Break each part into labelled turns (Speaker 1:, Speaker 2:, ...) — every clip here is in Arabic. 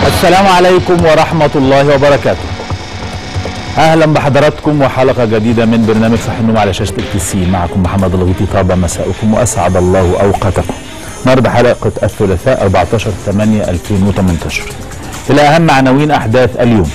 Speaker 1: السلام عليكم ورحمة الله وبركاته. أهلا بحضراتكم وحلقة جديدة من برنامج صحي النوم على شاشة التي. معكم محمد الغيطي. طاب مساءكم وأسعد الله أوقاتكم. النهارده حلقة الثلاثاء 14/8/2018. إلى أهم عناوين أحداث اليوم.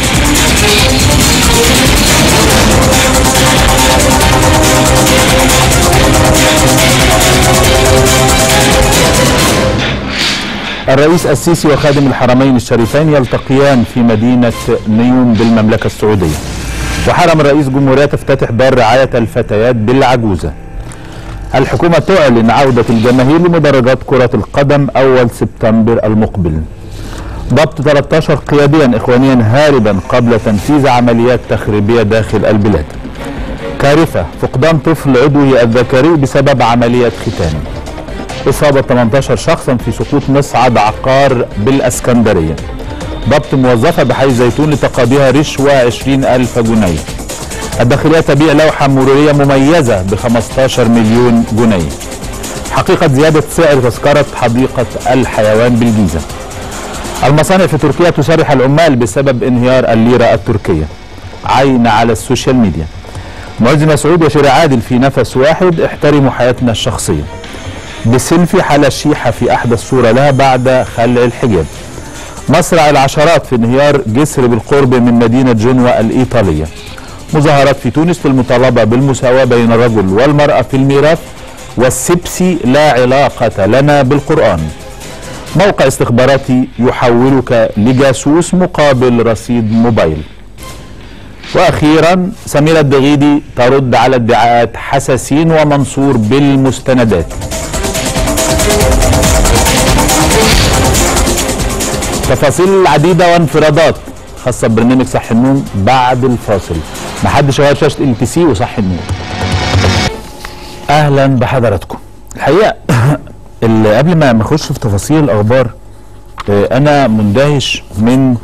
Speaker 1: الرئيس السيسي وخادم الحرمين الشريفين يلتقيان في مدينة نيوم بالمملكة السعودية. وحرم رئيس جمهورية تفتتح دار رعاية الفتيات بالعجوزة. الحكومة تعلن عودة الجماهير لمدرجات كرة القدم أول سبتمبر المقبل. ضبط 13 قياديا إخوانيا هاربا قبل تنفيذ عمليات تخريبية داخل البلاد. كارثة، فقدان طفل عضوه الذكري بسبب عملية ختان. إصابة 18 شخصا في سقوط مصعد عقار بالأسكندرية. ضبط موظفة بحي زيتون لتقاضيها رشوة 20,000 جنيه. الداخلية تبيع لوحة مرورية مميزة ب15 مليون جنيه. حقيقة زيادة سعر تذكرة حديقة الحيوان بالجيزة. المصانع في تركيا تسرح العمال بسبب انهيار الليرة التركية. عين على السوشيال ميديا. معز مسعود وشيري عادل في نفس واحد. احترموا حياتنا الشخصية. بسيلفي حالة الشيحة في أحدث صورة لها بعد خلع الحجاب. مصرع العشرات في انهيار جسر بالقرب من مدينة جنوة الإيطالية. مظاهرات في تونس للمطالبة بالمساواة بين الرجل والمرأة في الميراث. والسبسي لا علاقة لنا بالقرآن. موقع استخباراتي يحولك لجاسوس مقابل رصيد موبايل. وأخيرا سميرة الدغيدي ترد على ادعاءات حساسين ومنصور بالمستندات. تفاصيل عديدة وانفرادات خاصة ببرنامج صحي النوم بعد الفاصل. محدش يغير شاشة LTC وصحي النوم. أهلا بحضراتكم. الحقيقة اللي قبل ما نخش في تفاصيل الأخبار، أنا مندهش من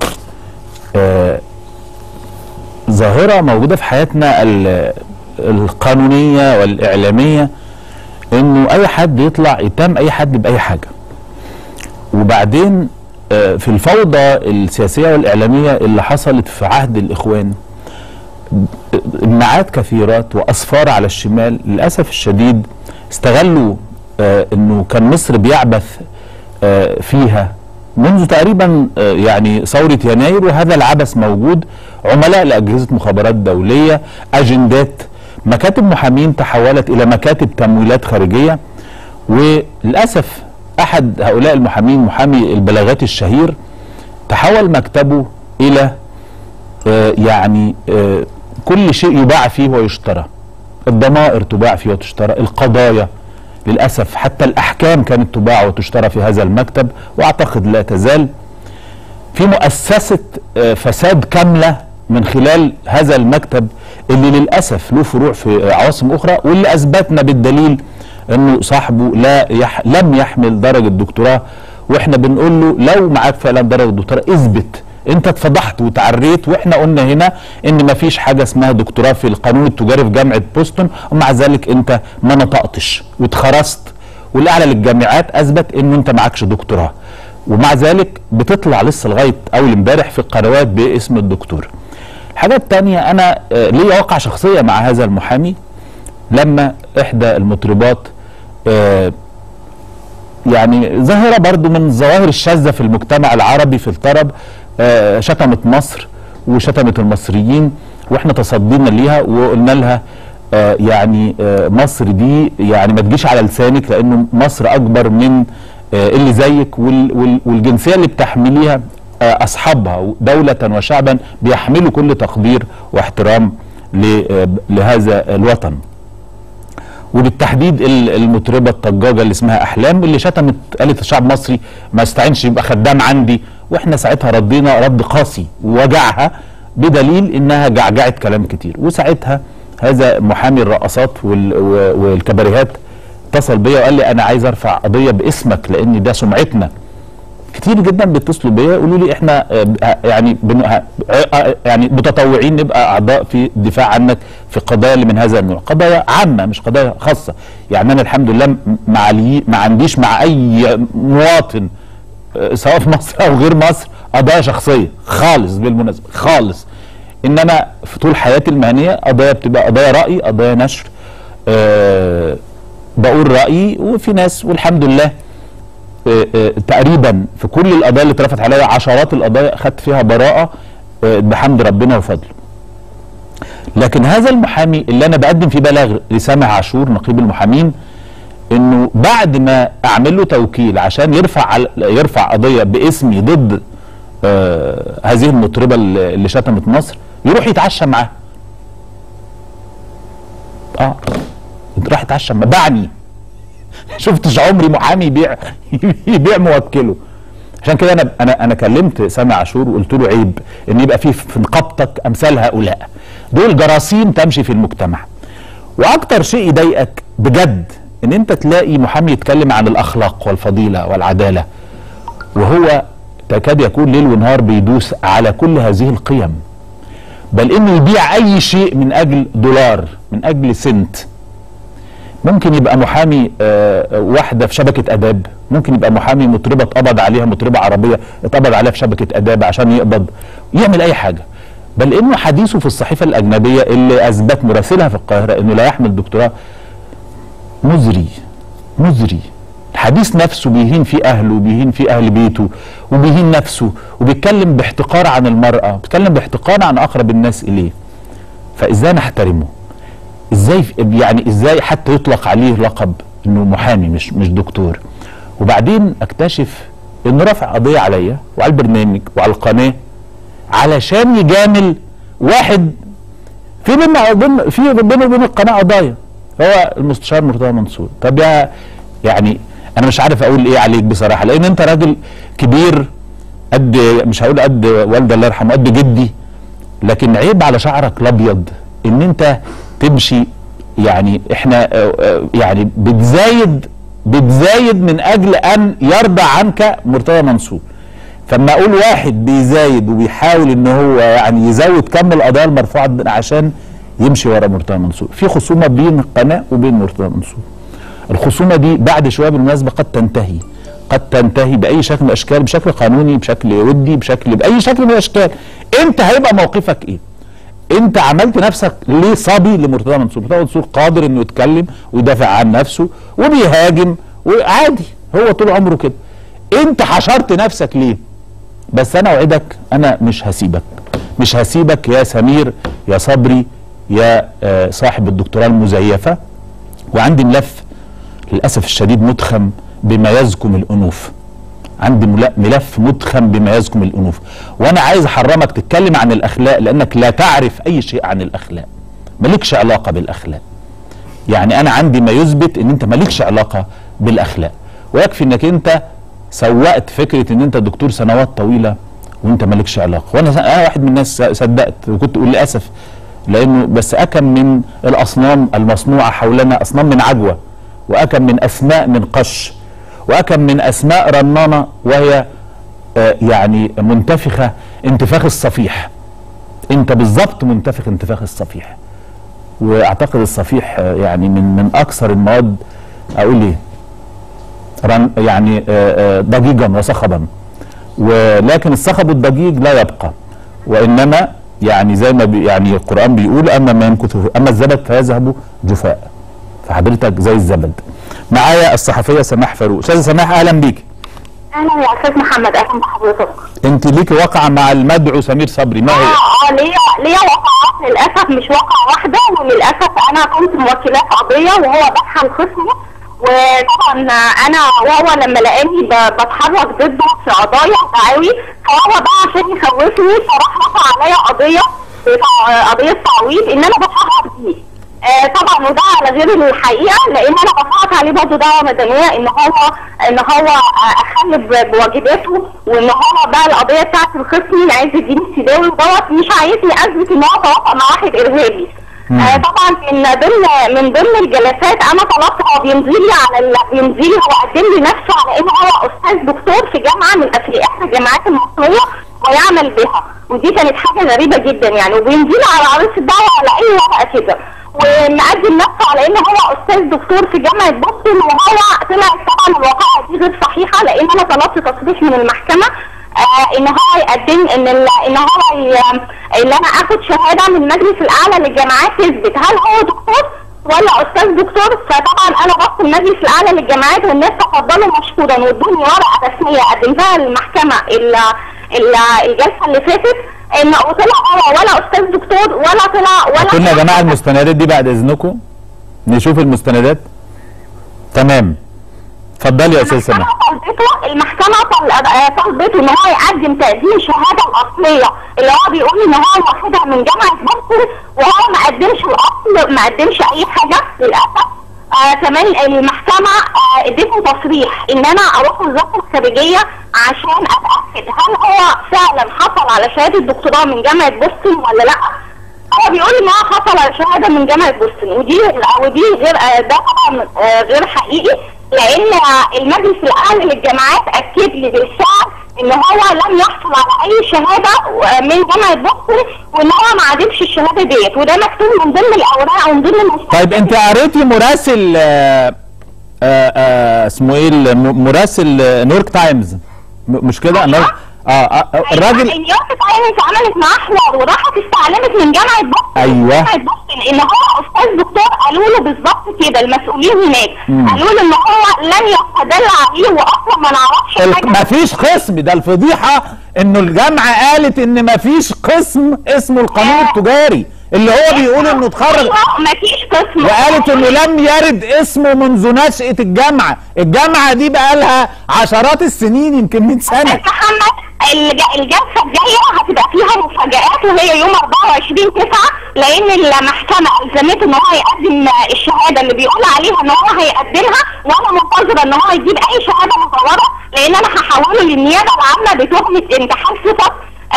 Speaker 1: ظاهرة موجودة في حياتنا القانونية والإعلامية، إنه أي حد يطلع يتهم أي حد بأي حاجة. وبعدين في الفوضى السياسية والإعلامية اللي حصلت في عهد الإخوان، امناعات كثيرات وأصفار على الشمال للأسف الشديد استغلوا إنه كان مصر بيعبث فيها منذ تقريبا يعني ثورة يناير، وهذا العبث موجود. عملاء لأجهزة مخابرات دولية، أجندات، مكاتب محامين تحولت إلى مكاتب تمويلات خارجية. وللأسف أحد هؤلاء المحامين، محامي البلاغات الشهير، تحول مكتبه إلى يعني كل شيء يباع فيه ويشترى. الضمائر تباع فيه وتشترى، القضايا للأسف حتى الأحكام كانت تباع وتشترى في هذا المكتب، وأعتقد لا تزال في مؤسسة فساد كاملة من خلال هذا المكتب اللي للأسف له فروع في عواصم أخرى، واللي أثبتنا بالدليل أنه صاحبه لم يحمل درجة دكتوراه. وإحنا بنقول له لو معاك فعلا درجة دكتوراه اثبت. أنت اتفضحت وتعريت، وإحنا قلنا هنا إن مفيش حاجة اسمها دكتوراه في القانون التجاري في جامعة بوسطن، ومع ذلك أنت ما نطقتش واتخرست، والأعلى للجامعات أثبت إنه أنت معكش دكتوراه، ومع ذلك بتطلع لسه لغاية أول امبارح في القنوات باسم الدكتور. الحاجة التانية، أنا ليا واقع شخصية مع هذا المحامي. لما إحدى المطربات يعني ظاهرة برضو من الظواهر الشاذة في المجتمع العربي في الطرب، شتمت مصر وشتمت المصريين، واحنا تصدينا ليها وقلنا لها يعني مصر دي يعني ما تجيش على لسانك، لانه مصر اكبر من اللي زيك، والجنسية اللي بتحمليها اصحابها دولة وشعبا بيحملوا كل تقدير واحترام لهذا الوطن. وبالتحديد المطربة الطجاجة اللي اسمها أحلام، اللي شتمت قالت الشعب المصري ما استعينش يبقى خدام عندي، واحنا ساعتها ردينا رد قاسي ووجعها بدليل انها جعجعت كلام كتير. وساعتها هذا محامي الرقصات والكباريهات اتصل بيا وقال لي انا عايز ارفع قضية باسمك لان ده سمعتنا. كتير جدا بيتصلوا بيا يقولوا لي احنا يعني متطوعين نبقى اعضاء في الدفاع عنك في قضايا اللي من هذا النوع، قضايا عامه مش قضايا خاصه. يعني انا الحمد لله ما عنديش مع اي مواطن سواء في مصر او غير مصر قضايا شخصيه خالص بالمناسبه خالص، انما في طول حياتي المهنيه قضايا بتبقى قضايا راي، قضايا نشر، بقول رايي، وفي ناس والحمد لله تقريبا في كل القضايا اللي اترفعت عليا، عشرات القضايا خدت فيها براءه بحمد ربنا وفضله. لكن هذا المحامي اللي انا بقدم فيه بلاغ لسامح عاشور نقيب المحامين، انه بعد ما اعمل له توكيل عشان يرفع قضيه باسمي ضد هذه المطربه اللي شتمت مصر، يروح يتعشى معاها. راح يتعشى معاها، باعني. شفتش عمري محامي يبيع موكله. عشان كده انا كلمت سامح عاشور وقلت له عيب ان يبقى في نقابتك امثال هؤلاء، دول جراثيم تمشي في المجتمع. واكتر شيء يضايقك بجد ان انت تلاقي محامي يتكلم عن الاخلاق والفضيله والعداله، وهو تكاد يكون ليل ونهار بيدوس على كل هذه القيم، بل انه يبيع اي شيء من اجل دولار، من اجل سنت. ممكن يبقى محامي واحده في شبكه اداب، ممكن يبقى محامي مطربه اتقبض عليها، مطربه عربيه اتقبض عليها في شبكه اداب عشان يقبض، يعمل اي حاجه. بل انه حديثه في الصحيفه الاجنبيه اللي اثبت مراسلها في القاهره انه لا يحمل دكتوراه، مزري. الحديث نفسه بيهين في اهله وبيهين في اهل بيته وبيهين نفسه، وبيتكلم باحتقار عن المراه، بيتكلم باحتقار عن اقرب الناس اليه. فازاي نحترمه؟ ازاي حتى يطلق عليه لقب انه محامي مش دكتور؟ وبعدين اكتشف انه رفع قضيه عليا وعلى البرنامج وعلى القناه علشان يجامل واحد في بينه وبين القناه قضايا، هو المستشار مرتضى منصور. طب يعني انا مش عارف اقول ايه عليك بصراحه، لان انت راجل كبير قد، مش هقول قد والدي الله يرحمه، قد جدي، لكن عيب على شعرك الابيض ان انت تمشي. يعني احنا يعني بتزايد من اجل ان يرضى عنك مرتضى منصور. فما اقول واحد بيزايد وبيحاول ان هو يعني يزود كم القضايا المرفوعه عشان يمشي ورا مرتضى منصور. في خصومه بين القناه وبين مرتضى منصور. الخصومه دي بعد شويه بالمناسبه قد تنتهي باي شكل من الاشكال، بشكل قانوني، بشكل ودي، باي شكل من الاشكال. انت هيبقى موقفك ايه؟ انت عملت نفسك ليه صبي لمرتضى منصور؟ مرتضى منصور قادر انه يتكلم ويدافع عن نفسه وبيهاجم وعادي، هو طول عمره كده. انت حشرت نفسك ليه؟ بس انا اوعدك انا مش هسيبك يا سمير يا صبري يا صاحب الدكتوراه المزيفه. وعندي ملف للاسف الشديد متخم بما يزكم الانوف، عندي ملف متخم بما يزكم الانوف، وانا عايز احرمك تتكلم عن الاخلاق لانك لا تعرف اي شيء عن الاخلاق، مالكش علاقه بالاخلاق. يعني انا عندي ما يثبت ان انت مالكش علاقه بالاخلاق، ويكفي انك انت سوقت فكره ان انت دكتور سنوات طويله وانت مالكش علاقه. وانا واحد من الناس صدقت وكنت اقول للاسف، لانه بس اكم من الاصنام المصنوعه حولنا اصنام من عجوه، واكم من اسماء من قش، واكم من اسماء رنانه وهي يعني منتفخه انتفاخ الصفيح. انت بالظبط منتفخ انتفاخ الصفيح. واعتقد الصفيح يعني من اكثر المواد اقول ايه يعني ضجيجا وصخبا، ولكن الصخب والضجيج لا يبقى، وانما يعني زي ما يعني القرآن بيقول اما الزبد فيذهب جفاء. فحضرتك زي الزبد. معايا الصحفيه سماح فاروق. استاذه سماح اهلا بيك.
Speaker 2: اهلا يا استاذ محمد، اهلا بحضرتك.
Speaker 1: انت ليكي واقعه مع المدعو سمير صبري، ما هي؟
Speaker 2: ليا واقعات للاسف، مش واقعه واحده، وللاسف انا كنت موكلاه في قضيه وهو بحث خصمي، وطبعا انا وهو لما لقاني بتحرك ضده في قضايا دعاوي، فهو بقى عشان يخوفني فراح رفع عليا قضيه تعويض ان انا بتحرك بيه. طبعا وده على غير الحقيقه، لان انا رفعت عليه برضه دعوه مدنيه ان هو اخل بواجباته، وان هو بقى القضيه بتاعت الخصم عايز يديني السداوي ودوت مش عايزني اثبت ان هو توافق مع واحد ارهابي. طبعا من ضمن الجلسات انا طلبت، هو بيمضي لي هو قدم لي نفسه على انه هو استاذ دكتور في جامعه من احدى الجامعات المصريه ويعمل بها، ودي كانت حاجه غريبه جدا يعني، وبيمضي لي على عريضه الدعوه على اي ورقه كده، ومقدم نفسه على انه هو استاذ دكتور في جامعه بوسطن، وهو طلعت طبعا الواقعه دي غير صحيحه، لان انا طلبت تصريح من المحكمه ان هو يقدم ان انا اخد شهاده من المجلس الاعلى للجامعات تثبت هل هو دكتور ولا استاذ دكتور. فطبعا انا رحت المجلس الاعلى للجامعات والناس تفضلوا مشكورا وادوني ورقه رسميه قدمتها للمحكمه الجلسه اللي فاتت ان طلع هو ولا استاذ دكتور ولا طلع ولا.
Speaker 1: كنا يا جماعه المستندات دي بعد اذنكم نشوف المستندات. تمام اتفضلي يا استاذ سماح.
Speaker 2: المحكمه طلبته ان هو يقدم تقديم الشهاده الاصليه اللي هو بيقول ان هو واخدها من جامعه بوسطن وهو ما قدمش الاصل ما قدمش اي حاجه للاسف. كمان المحكمه ادته تصريح ان انا اروح وزاره الخارجيه عشان اتاكد هل هو فعلا حصل على شهاده دكتوراه من جامعه بوسطن ولا لا. هو بيقول ان هو حصل على شهاده من جامعه بوسطن ودي غير ده طبعا غير حقيقي لان المجلس الاعلى للجامعات اكد لي بالفعل ان هو لم يحصل على اي شهاده من جامعه بوسطن وان هو ما عادش الشهاده ديت وده مكتوب من ضمن الاوراق ومن ضمن المستندات.
Speaker 1: طيب انت قريتي مراسل اسمه ايه مراسل نيويورك تايمز مش كده؟
Speaker 2: الراجل نيويورك تايمز عملت معاه حوار وراحت استعلمت من جامعه بوسطن.
Speaker 1: ايوه
Speaker 2: جامعه بوسطن ان هو استاذ دكتور قالوا له بالظبط كده المسؤولين هناك قالوا له ان هو لن يستدل عليه واصلا ما نعرفش حاجه.
Speaker 1: مفيش قسم ده الفضيحه انه الجامعه قالت ان مفيش قسم اسمه القانون التجاري اللي هو بيقول انه اتخرج.
Speaker 2: مفيش قسم
Speaker 1: وقالت انه لم يرد اسمه منذ نشأة الجامعه دي بقى لها عشرات السنين يمكن 100 سنه.
Speaker 2: محمد الجلسه الجايه هتبقى فيها مفاجآت وهي يوم 24/9 لان المحكمه الزمته ان هو يقدم الشهاده اللي بيقول عليها ان هو هيقدمها وانا منتظره ان هو يجيب اي شهاده مزوره لان انا هحوله للنيابه العامه بتهمه انتحال صفه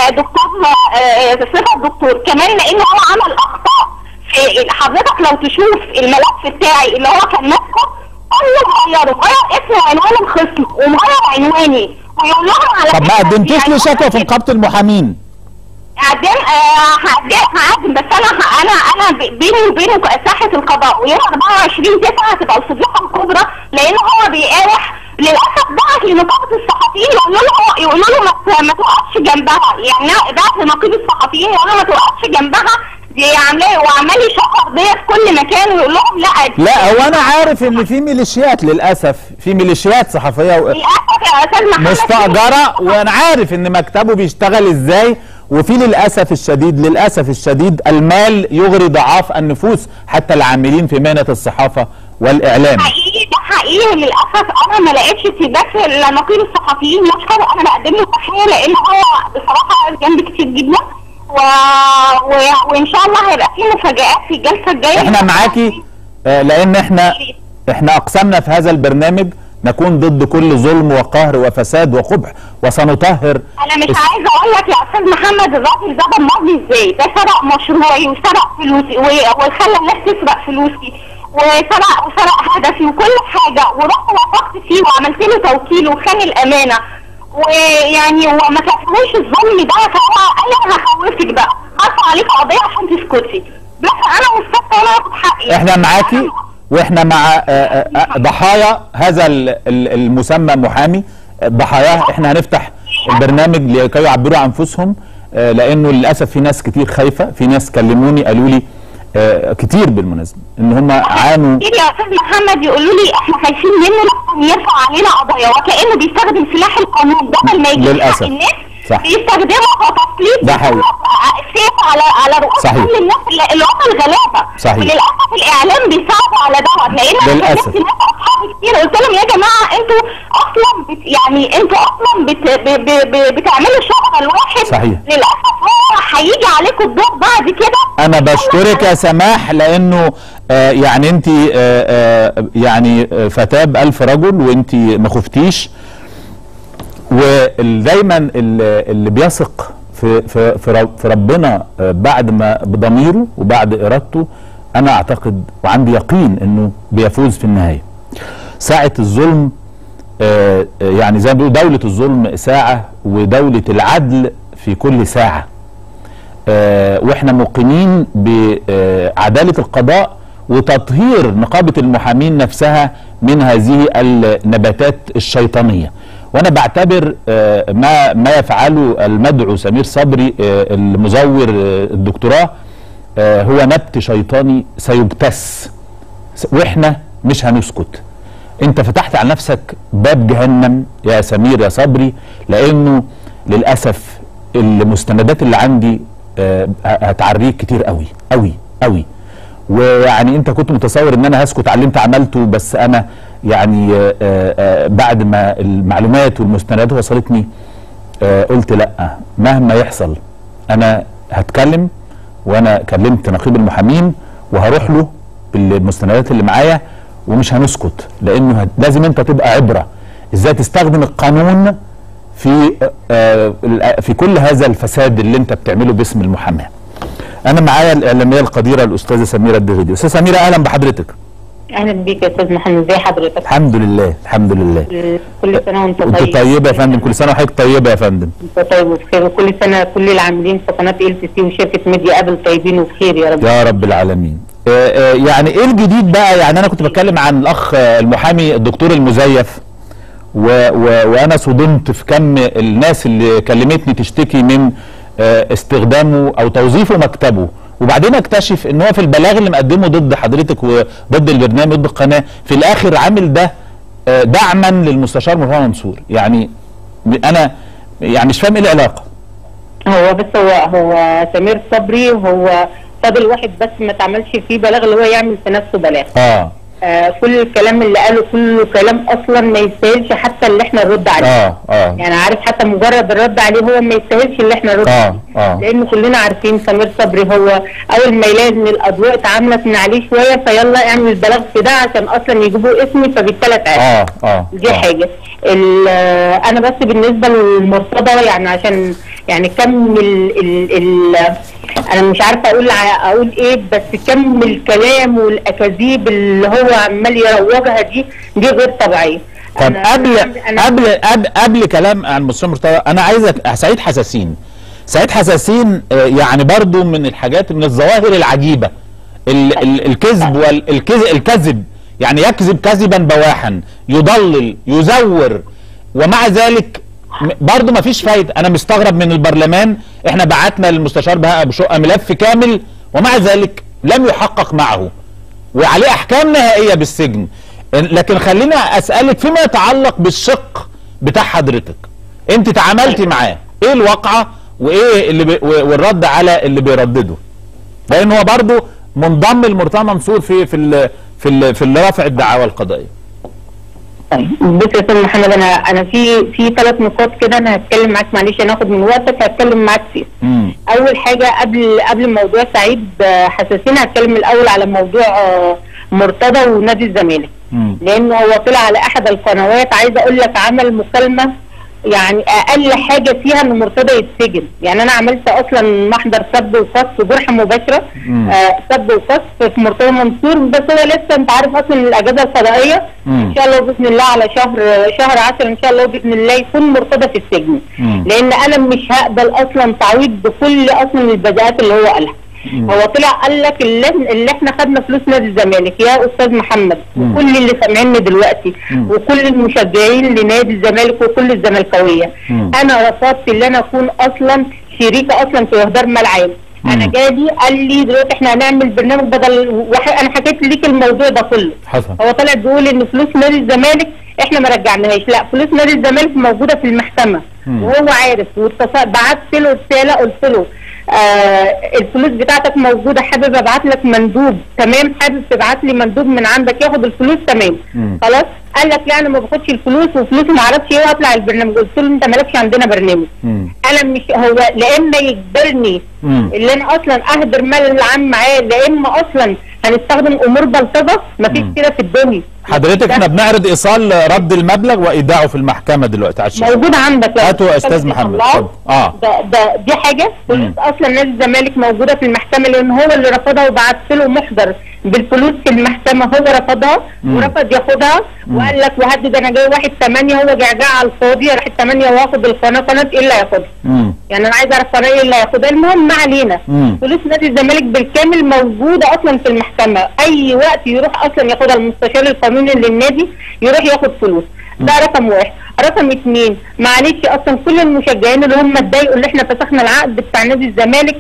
Speaker 2: دكتور كمان لان هو عمل اخطاء في حضرتك لو تشوف الملف بتاعي اللي هو كان ماسكه كله غير اسم وعنوان الخصم ومغير عنواني ويقول لهم على
Speaker 1: طب ما قدمتوش لي شكوى في نقابه المحامين؟
Speaker 2: هقدم بس انا بيني وبينه ساحه القضاء ويوم 24/9 هتبقى الفضيحه الكبرى لان هو بيقاوح للاسف بعت لنقابه الصحفيين يقولوا له ما توقفش جنبها يعني بعت لنقيب الصحفيين يقول له ما توقفش جنبها دي عاملاه وعمال يشهر بيا في كل مكان ويقول لهم
Speaker 1: لا هو انا عارف ان في ميليشيات للاسف في ميليشيات صحفيه
Speaker 2: للاسف يا استاذ محمد
Speaker 1: مستاجره وانا عارف ان مكتبه بيشتغل ازاي وفي للاسف الشديد المال يغري ضعاف النفوس حتى العاملين في مهنه الصحافه والاعلام.
Speaker 2: حقيقي ده حقيقي للاسف انا ما لقيتش بس لنقيب الصحفيين يشكر انا بقدم له تحيه لان هو بصراحه جنبي كتير جدا وان شاء الله هيبقى في مفاجآت في الجلسه الجايه.
Speaker 1: احنا معاكي لان احنا اقسمنا في هذا البرنامج نكون ضد كل ظلم وقهر وفساد وقبح وسنطهر.
Speaker 2: انا مش عايزه اقول لك يا استاذ محمد الراجل ده دمرني ازاي. ده سرق مشروعي وسرق فلوسي وخلى الناس تسرق فلوسي وسرق هدفي وكل حاجه ورحت وثقت فيه وعملت له توكيل وخان الامانه ويعني وما كفروش الظلم ده فهو قال انا هخوفك بقى هرفع عليك قضيه عشان تسكتي بس انا مستفيده وانا هاخد حقي.
Speaker 1: احنا معاكي واحنا مع ضحايا هذا المسمى محامي ضحاياه. احنا هنفتح البرنامج لكي يعبروا عن انفسهم لانه للاسف في ناس كتير خايفه. في ناس كلموني قالوا لي كتير بالمناسبه ان هم عانوا
Speaker 2: كتير يا استاذ محمد يقولوا لي احنا خايفين منه لحسن يرفع علينا قضايا وكانه بيستخدم سلاح القانون بدل ما يجي حق الناس بيستخدمه كتسليط
Speaker 1: ده حقيقي
Speaker 2: سيف على رؤوس كل الناس اللي هم الغلابه.
Speaker 1: صحيح
Speaker 2: وللاسف الاعلام بيساعدوا على دوت لان انا كلمت ناس اصحابي كتير قلت لهم يا جماعه انتوا اصلا بتعملوا شغل الواحد.
Speaker 1: صحيح
Speaker 2: للاسف هو هيجي عليكم الدور بعد كده.
Speaker 1: انا بشكرك يا سماح لانه يعني انت يعني فتاه بألف رجل وانت ما خفتيش ودايما اللي بيثق في ربنا بعد ما بضميره وبعد ارادته انا اعتقد وعندي يقين انه بيفوز في النهايه. ساعه الظلم يعني زي ما بيقولوا دوله الظلم ساعه ودوله العدل في كل ساعه. واحنا موقنين بعداله القضاء وتطهير نقابه المحامين نفسها من هذه النباتات الشيطانيه. وانا بعتبر ما يفعله المدعو سمير صبري المزور الدكتوراه هو نبت شيطاني سيجتث، واحنا مش هنسكت. انت فتحت على نفسك باب جهنم يا سمير يا صبري، لانه للاسف المستندات اللي عندي هتعريك كتير قوي قوي قوي. ويعني انت كنت متصور ان انا هسكت على اللي انت عملته، بس انا يعني بعد ما المعلومات والمستندات وصلتني قلت لا، مهما يحصل انا هتكلم. وانا كلمت نقيب المحامين وهروح له بالمستندات اللي معايا، ومش هنسكت، لانه لازم انت تبقى عبره ازاي تستخدم القانون في كل هذا الفساد اللي انت بتعمله باسم المحاماه. انا معايا الاعلاميه القديره الاستاذه سميره الدغيدي. استاذه سميره اهلا بحضرتك.
Speaker 3: اهلا بيك يا استاذ محمد، ازي حضرتك؟
Speaker 1: الحمد لله الحمد لله.
Speaker 3: كل سنه وانت طيب.
Speaker 1: انت طيبه يا فندم، كل سنه وحضرتك طيبه يا فندم.
Speaker 3: انت طيب وبخير، وكل سنه كل العاملين في قناه LCC وشركه ميديا ابل طيبين وبخير يا رب.
Speaker 1: يا رب العالمين. يعني ايه الجديد بقى؟ يعني انا كنت بتكلم عن الاخ المحامي الدكتور المزيف، وانا صدمت في كم الناس اللي كلمتني تشتكي من استخدامه او توظيفه مكتبه، وبعدين اكتشف ان هو في البلاغ اللي مقدمه ضد حضرتك وضد البرنامج ضد القناه في الاخر عامل ده دعما للمستشار مرتضى منصور. يعني انا يعني مش فاهم ايه العلاقه.
Speaker 3: هو بس هو سمير صبري هو فاضل واحد بس ما تعملش فيه بلاغ، اللي هو يعمل في نفسه بلاغ. كل الكلام اللي قاله كله كلام اصلا ما يستاهلش حتى اللي احنا نرد عليه. يعني عارف، حتى مجرد الرد عليه هو ما يستاهلش اللي احنا نرد عليه. لان كلنا عارفين سمير صبري هو اول ما يلاقي ان الاضواء اتعاملت من عليه شويه فيلا اعمل بلاغ في ده عشان اصلا يجيبوا اسمي فبالتالي اتعرف. دي حاجه. انا بس بالنسبه للمرتضى يعني عشان يعني كم انا مش عارفه اقول ايه، بس كم الكلام والاكاذيب اللي هو عمال يروجها دي غير طبيعيه.
Speaker 1: طب قبل كلام عن المستشار مرتضى، انا عايزك سعيد حساسين يعني برضو من الحاجات من الظواهر العجيبه، الكذب والكذب يعني يكذب كذبا بواحا، يضلل يزور، ومع ذلك برضه مفيش فايده. انا مستغرب من البرلمان، احنا بعتنا للمستشار بهاء ابو شقه ملف كامل ومع ذلك لم يحقق معه وعليه احكام نهائيه بالسجن. لكن خلينا اسالك فيما يتعلق بالشق بتاع حضرتك، انت تعاملتي معاه، ايه الواقعه وايه والرد على اللي بيردده؟ لان هو برضه منضم لمرتضى منصور في اللي رافع الدعاوى القضائيه.
Speaker 3: طيب بص يا استاذ محمد، انا في 3 نقاط كده انا هتكلم معاك، معلش انا هاخد من وقتك هتكلم معاك فيه. اول حاجه قبل موضوع سعيد حساسين، هتكلم الاول على موضوع مرتضى ونادي الزمالك، لان هو طلع على احد القنوات، عايزه اقول لك عمل مكالمه يعني اقل حاجه فيها ان مرتضى يتسجن. يعني انا عملت اصلا محضر سب وقذف وجرح مباشره، سب وقذف في مرتضى منصور، بس هو لسه انت عارف اصلا الاجازه القضائيه ان شاء الله باذن الله على شهر 10 ان شاء الله باذن الله يكون مرتضى في السجن، لان انا مش هقبل اصلا تعويض بكل اصلا البداءات اللي هو قالها. هو طلع قال لك اللي احنا خدنا فلوس نادي الزمالك يا استاذ محمد، وكل اللي سامعيني دلوقتي وكل المشجعين لنادي الزمالك وكل الزملكاويه، انا رفضت ان انا اكون اصلا شريكه اصلا في اهدار ملعب. انا جالي قال لي دلوقتي احنا هنعمل برنامج بدل انا حكيت ليك الموضوع ده كله. هو طلع بيقول ان فلوس نادي الزمالك احنا ما رجعناهاش، لا فلوس نادي الزمالك موجوده في المحكمه وهو عارف، بعت له رساله قلت له الفلوس بتاعتك موجوده، حابب ابعت لك مندوب، تمام، حابب تبعت لي مندوب من عندك ياخد الفلوس، تمام خلاص. قال لك لا انا ما باخدش الفلوس وفلوسي ما اعرفش ايه واطلع البرنامج. قلت له انت مالكش عندنا برنامج. انا مش هو لا اما يجبرني اللي انا اصلا اهدر مال العام معاه، لا اما اصلا هنستخدم امور بلطجه، مفيش كده في الدنيا.
Speaker 1: حضرتك احنا بنعرض ايصال رد المبلغ وايداعه في المحكمه دلوقتي على الشاشة.
Speaker 3: موجود عندك
Speaker 1: هاتوا يا استاذ محمد.
Speaker 3: دي حاجه. فلوس اصلا نادي الزمالك موجوده في المحكمه، لان هو اللي رفضها وبعت له محضر بالفلوس في المحكمه، هو رفضها ورفض ياخدها وقال لك وهدد انا جاي 1/8، هو جاي على الفاضي، راح 8 واخد قناه ايه اللي هياخدها؟ يعني انا عايز اعرف قناه ايه اللي هياخدها. المهم ما علينا، فلوس نادي الزمالك بالكامل موجوده اصلا في المحكمه، اي وقت يروح اصلا ياخدها المستشار القانوني للنادي يروح ياخد فلوس. ده رقم واحد. رقم 2 معلش اصلا كل المشجعين اللي هم اتضايقوا اللي احنا فسخنا العقد بتاع نادي الزمالك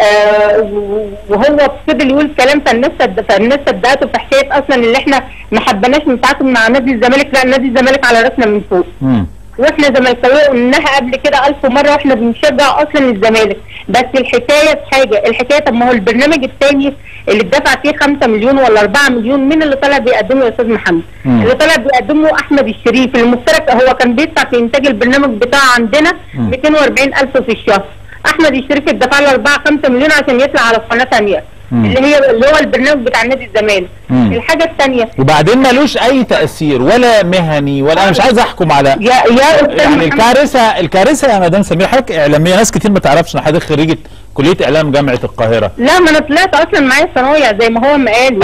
Speaker 3: وهو فضل يقول كلام فالناس صدقته في حكايه اصلا اللي احنا ما حبناش نتعاقد مع نادي الزمالك. لا، نادي الزمالك على راسنا من فوق. واحنا زملكاويه قلناها قبل كده 1000 مره واحنا بنشجع اصلا الزمالك. بس الحكايه في حاجه، الحكايه طب ما هو البرنامج الثاني اللي اتدفع فيه 5 مليون ولا 4 مليون مين اللي طلع بيقدمه يا استاذ محمد؟ اللي طلع بيقدمه احمد الشريف المشترك. هو كان بيدفع في انتاج البرنامج بتاع عندنا 240,000 في الشهر. احمد الشريف اتدفع له 4-5 مليون عشان يطلع على قناه ثانيه اللي هو البرنامج بتاع نادي الزمالك. الحاجه الثانيه
Speaker 1: وبعدين ملوش اي تاثير ولا مهني ولا انا مش عايز احكم على يعني الكارثه يا مدام سمير. حضرتك اعلاميه، ناس كتير ما تعرفش ان حضرتك خريجه كليه اعلام جامعه القاهره.
Speaker 3: لا، ما انا طلعت اصلا معايا ثانويه زي ما هو ما قال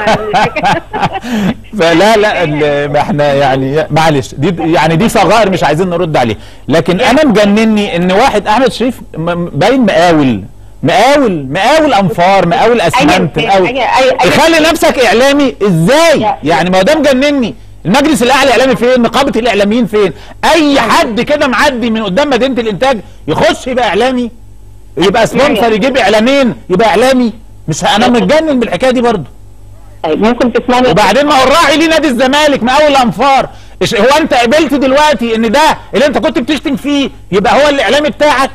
Speaker 1: يعني ما احنا يعني معلش دي صغائر مش عايزين نرد عليه. لكن انا مجنني ان واحد احمد شريف باين مقاول انفار، مقاول اسمنت، تخلي نفسك اعلامي ازاي؟ يعني ما هو ده مجنني. المجلس الاعلى الاعلامي فين؟ نقابه الاعلاميين فين؟ اي حد كده معدي من قدام مدينه الانتاج يخش يبقى اعلامي، يبقى سبونسر، يجيب اعلانين يبقى اعلامي. مش انا متجنن بالحكايه دي برضه.
Speaker 3: ممكن تسمعني.
Speaker 1: وبعدين ما هو الراعي ليه نادي الزمالك مقاول انفار. هو انت قبلت دلوقتي ان ده اللي انت كنت بتشتم فيه يبقى هو الاعلامي بتاعك؟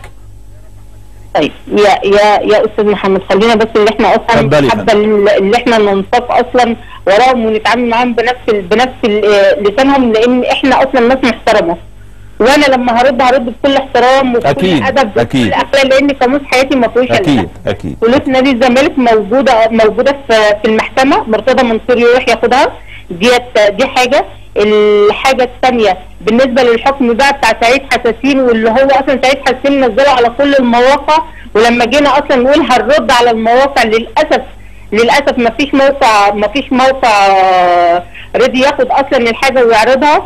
Speaker 3: طيب يا استاذ محمد، خلينا بس اللي احنا اصلا حابه اللي احنا ننصاف اصلا وراهم ونتعامل معاهم بنفس لسانهم، لان احنا اصلا ناس محترمه. وانا لما هرد بكل احترام وبكل ادب وبكل اخلاق، لان قاموس حياتي ما فيهوش
Speaker 1: اكيد
Speaker 3: فلوس نادي الزمالك موجوده في المحكمه. مرتضى منصور يروح ياخدها. دي حاجه. الحاجه الثانيه بالنسبه للحكم بقى بتاع سعيد حساسين، واللي هو اصلا سعيد حساسين نزله على كل المواقع، ولما جينا اصلا نقول هنرد على المواقع للاسف ما فيش موقع رضي ياخد اصلا الحاجه ويعرضها.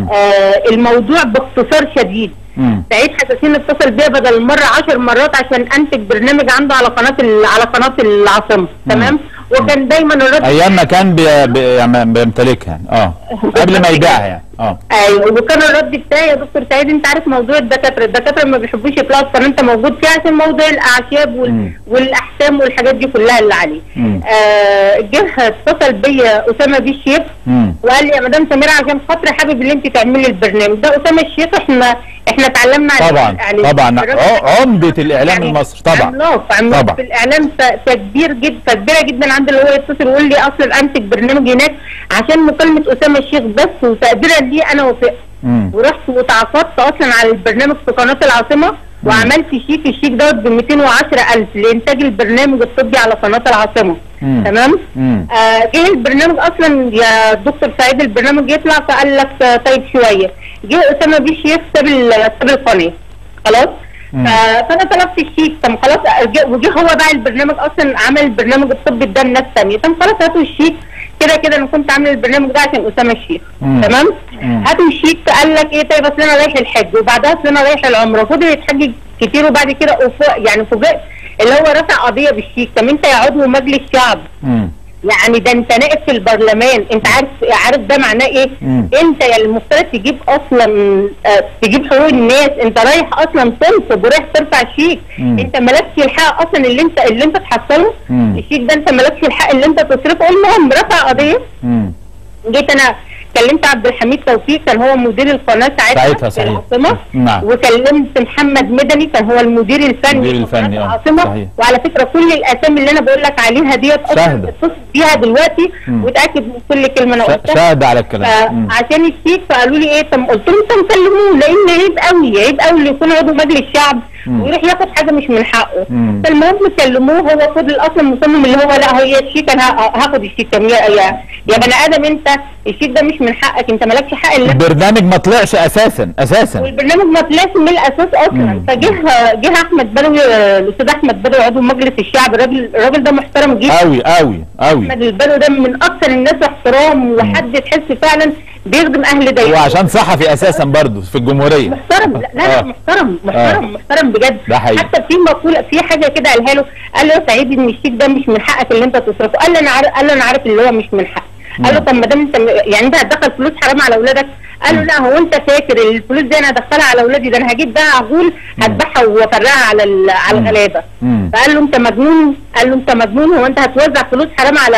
Speaker 3: الموضوع باختصار شديد، سعيد حساسين اتصل بيا بدل المره 10 مرات عشان انتج برنامج عنده على قناه العاصمه. تمام. وكان دايما الرد
Speaker 1: ايام ما كان بيمتلكها قبل ما يبيعها يعني.
Speaker 3: ايوه، وكان الرد بتاعي يا دكتور سعيد انت عارف موضوع الدكاتره ما بيحبوش يطلعوا القناه انت موجود فيها عشان موضوع الاعشاب والاحسام والحاجات دي كلها اللي عليه. جه اتصل بيا اسامه بيه الشيخ وقال لي يا مدام سميره عشان خاطري حابب ان انت تعملي البرنامج ده. اسامه الشيخ احنا اتعلمنا
Speaker 1: طبعا عمده الاعلام المصري
Speaker 3: عملاق في الاعلام كبيره جدا عند اللي هو يتصل ويقول لي اصلا انتج برنامج هناك عشان مكالمه اسامه الشيخ بس، وتقديرا لي انا وافقت ورحت وتعاقدت اصلا على البرنامج في قناه العاصمه وعملت الشيك دوت ب 210,000 لانتاج البرنامج الطبي على قناه العاصمه. تمام. جه البرنامج اصلا يا دكتور سعيد البرنامج يطلع فقال لك طيب شويه، جه اسامه بيه الشيخ ساب القناه خلاص. فانا طلبت الشيك. طب خلاص وجه هو باع البرنامج اصلا، عمل البرنامج الطبي ده لناس ثانيه. طب خلاص هاتوا الشيك، كده انا كنت عامل البرنامج ده عشان اسامه الشيخ. تمام. هاتوا الشيك. قال لك ايه طيب اصل انا رايح الحج وبعدها اصل انا رايح العمره. فضل يتحجج كتير وبعد كده فوجئت اللي هو رفع قضيه بالشيك. طب انت يا عضو مجلس شعب يعني ده انت نائب في البرلمان، انت عارف ده معناه ايه؟ انت يا المفترض تجيب اصلا تجيب حقوق الناس، انت رايح اصلا تنصب ورايح ترفع شيك. انت مالكش الحق اصلا اللي انت تحصله. الشيك ده انت مالكش الحق اللي انت تصرفه. المهم رفع قضيه. جيت انا كلمت عبد الحميد توفيق كان هو مدير القناه ساعتها في العاصمه. وكلمت محمد مدني كان هو المدير الفني في العاصمه. وعلى فكره كل الاسامي اللي انا بقول لك عليها ديت اصلا اتصل بيها دلوقتي وتاكد من كل كلمه انا قلتها.
Speaker 1: شاهد على الكلام.
Speaker 3: عشان الشيك فقالوا لي ايه؟ طب قلت لهم انتوا مكلموه لان عيب قوي اللي يكون عضو مجلس شعب ويروح ياخد حاجه مش من حقه. فالمهم كلموه هو فضل اصلا مصمم اللي هو لا هي الشيك انا هاخد الشيك. يا بني ادم انت الشيك ده مش من حقك، انت مالكش حق.
Speaker 1: البرنامج ما طلعش اساسا
Speaker 3: والبرنامج ما طلعش من الاساس اصلا. فجه احمد بدوي الاستاذ احمد بدوي عضو مجلس الشعب. الراجل ده محترم جدا
Speaker 1: قوي
Speaker 3: احمد البدوي ده من اكثر الناس احترام وحد تحس فعلا بيخدم اهل دايره.
Speaker 1: وعشان صحفي اساسا برضه في الجمهوريه
Speaker 3: محترم. لا محترم بجد. حتى في مقوله في حاجه كده قالها له، قال له يا سعيد ان الشيك ده مش من حقك اللي انت تصرفه. قال له انا عارف اللي هو مش من حقك. قال له طب ما دام انت يعني انت هتدخل فلوس حرام على اولادك؟ قال له لا هو انت فاكر الفلوس دي انا هدخلها على اولادي؟ ده انا هجيب بقى عجول هذبحها وافرقها على الغلابه. فقال له انت مجنون. قال له انت مجنون، هو انت هتوزع فلوس حرام على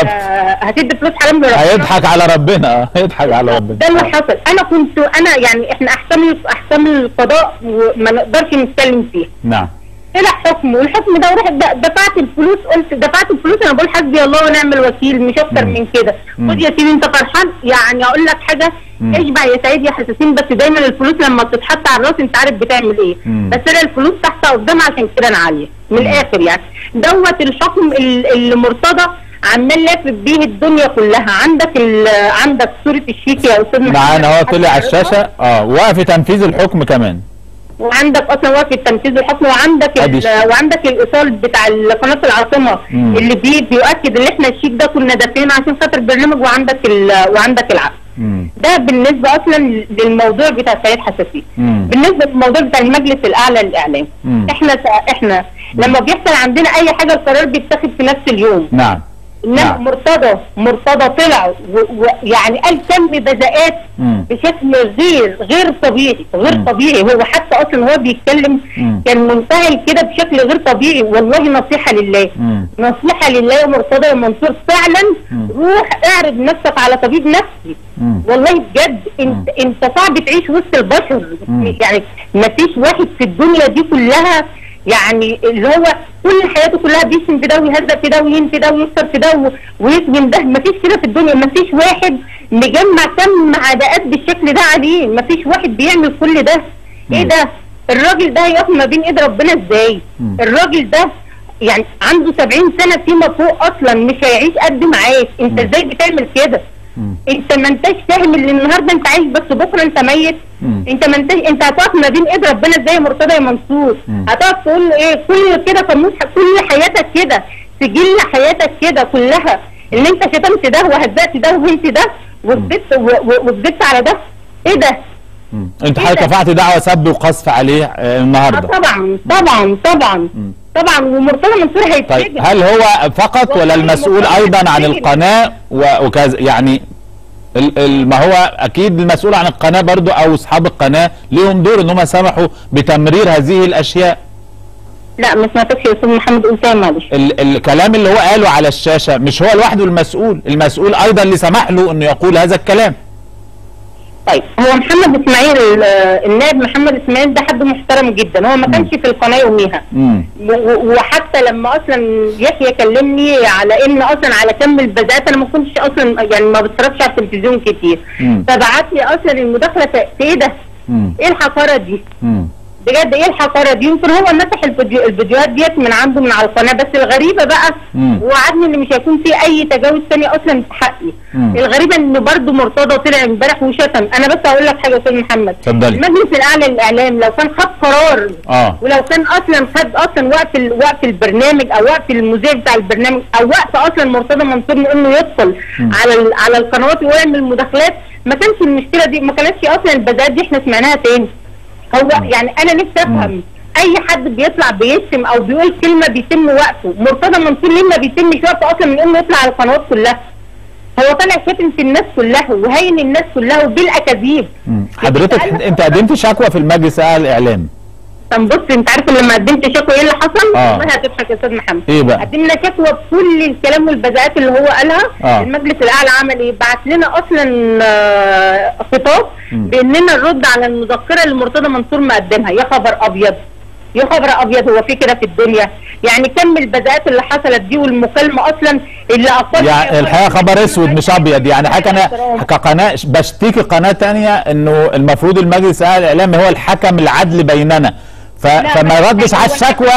Speaker 3: هتدي فلوس حرام لربنا؟
Speaker 1: هيضحك على ربنا، هيضحك على ربنا.
Speaker 3: ده اللي حصل. انا يعني احنا احكام القضاء وما نقدرش نتكلم فيها.
Speaker 1: نعم.
Speaker 3: طلع حكم، والحكم ده ورحت دفعت الفلوس. قلت دفعت الفلوس، انا بقول حسبي الله ونعم الوكيل، مش اكتر من كده. خد يا سيدي انت فرحان. يعني اقول لك حاجه، اشبع يا سعيد يا حساسين، بس دايما الفلوس لما بتتحط على الراس انت عارف بتعمل ايه. بس انا الفلوس تحت قدام عشان كده انا عاليه من الاخر. يعني دوت الحكم اللي مرتضى عمال لافف بيه الدنيا كلها. عندك صوره الشيك يا استاذ محمد
Speaker 1: معانا، هو طلع على الشاشه وقف تنفيذ الحكم كمان،
Speaker 3: وعندك اصلا وقف تنفيذ الحكم، وعندك الايصال بتاع قناه العاصمه اللي بيؤكد ان احنا الشيك ده كنا دافعينه عشان خاطر البرنامج، وعندك العقد. ده بالنسبه اصلا للموضوع بتاع سيد حساسين. بالنسبه للموضوع بتاع المجلس الاعلى للاعلام، احنا لما بيحصل عندنا اي حاجه القرار بيتاخد في نفس اليوم.
Speaker 1: نعم.
Speaker 3: انما مرتضى طلع يعني قال كم بذاءات بشكل غير طبيعي. هو حتى اصلا هو بيتكلم كان منتهي كده بشكل غير طبيعي. والله نصيحه لله، نصيحه لله يا مرتضى يا منصور، فعلا روح اعرض نفسك على طبيب نفسي. والله بجد انت صعب تعيش وسط البشر. يعني ما فيش واحد في الدنيا دي كلها يعني اللي هو كل حياته كلها بيشتم في ده ويهزق في ده ويهين في ده ويكسر في ده ويسجن ده. مفيش كده في الدنيا، مفيش واحد مجمع كم عداءات بالشكل ده عليه، مفيش واحد بيعمل كل ده. ايه ده؟ الراجل ده هيقف ما بين ايد ربنا ازاي؟ الراجل ده يعني عنده 70 سنه فيما فوق، اصلا مش هيعيش قد معاك. انت ازاي بتعمل كده؟ انت ما انتش فاهم ان النهارده انت عايش بس بكره انت ميت. انت هتقف ما بين ايد ربنا ازاي يا مرتضى يا منصور؟ هتقف تقول له ايه؟ كل كده كل حياتك كده، سجل حياتك كده كلها ان انت شتمت ده وهزقت ده وهنت ده وكذبت على ده. ايه ده؟
Speaker 1: انت حضرتك رفعت دعوه سب وقذف عليه النهارده.
Speaker 3: طبعا ومرتضى منصور هيتسجن.
Speaker 1: طيب هل هو فقط ولا المسؤول ايضا عن القناه وكذا؟ يعني ما هو اكيد المسؤول عن القناه برضو او اصحاب القناه ليهم دور ان هم سمحوا بتمرير هذه الاشياء.
Speaker 3: لا ما سمعتكش يا استاذ محمد، قول تاني معلش.
Speaker 1: الكلام اللي هو قاله على الشاشه مش هو لوحده المسؤول ايضا اللي سمح له انه يقول هذا الكلام.
Speaker 3: طيب هو محمد اسماعيل، النائب محمد اسماعيل ده حد محترم جدا. هو ما كانش في القناه يوميها، وحتى لما اصلا يحيى كلمني على ان اصلا على كم البذاءات، انا ما كنتش اصلا يعني ما بتفرجش على التلفزيون كتير، فبعت لي اصلا المداخله في ايه ده؟ ايه الحقاره دي؟ بجد ايه الحقاره دي؟ يمكن هو مسح الفيديوهات ديت من عنده من على القناه. بس الغريبه بقى ووعدني ان مش هيكون في اي تجاوز ثاني اصلا في حقي. الغريبه ان برضه مرتضى طلع امبارح وشتم. انا بس هقول لك حاجه يا استاذ محمد، المجلس الاعلى للاعلام لو كان خد قرار ولو كان اصلا خد اصلا وقت البرنامج او وقت المذيع بتاع البرنامج او وقت اصلا مرتضى منصور انه يدخل على القنوات ويعمل مداخلات، ما كانش المشكله دي، ما كانتش اصلا البذاءات دي احنا سمعناها تاني. هو يعني انا نفسي افهم، اي حد بيطلع بيشتم او بيقول كلمه بيتم وقفه. مرتضى منصور ليه ما بيتمش وقفه اصلا من انه يطلع على القنوات كلها؟ هو طالع شاتم في الناس كلها وهين الناس كلها وبالاكاذيب.
Speaker 1: حضرتك انت قدمت شكوى في المجلس الاعلى للاعلام.
Speaker 3: طب بص، انت عارف لما قدمت شكوى ايه اللي حصل؟ والله هتضحك يا استاذ محمد.
Speaker 1: ايه بقى؟
Speaker 3: قدمنا شكوى بكل الكلام والبذاءات اللي هو قالها. المجلس الاعلى عمل ايه؟ بعت لنا اصلا خطاب باننا نرد على المذكره اللي مرتضى منصور مقدمها. يا خبر ابيض، يا خبر ابيض، هو في كده في الدنيا؟ يعني كم البذاءات اللي حصلت دي والمكالمه اصلا اللي
Speaker 1: يعني الحقيقه خبر اسود مش ابيض. يعني حاجه انا كقناه بشتكي قناه ثانيه انه المفروض المجلس الاعلى للاعلام هو الحكم العدل بيننا، فما يردش على الشكوى.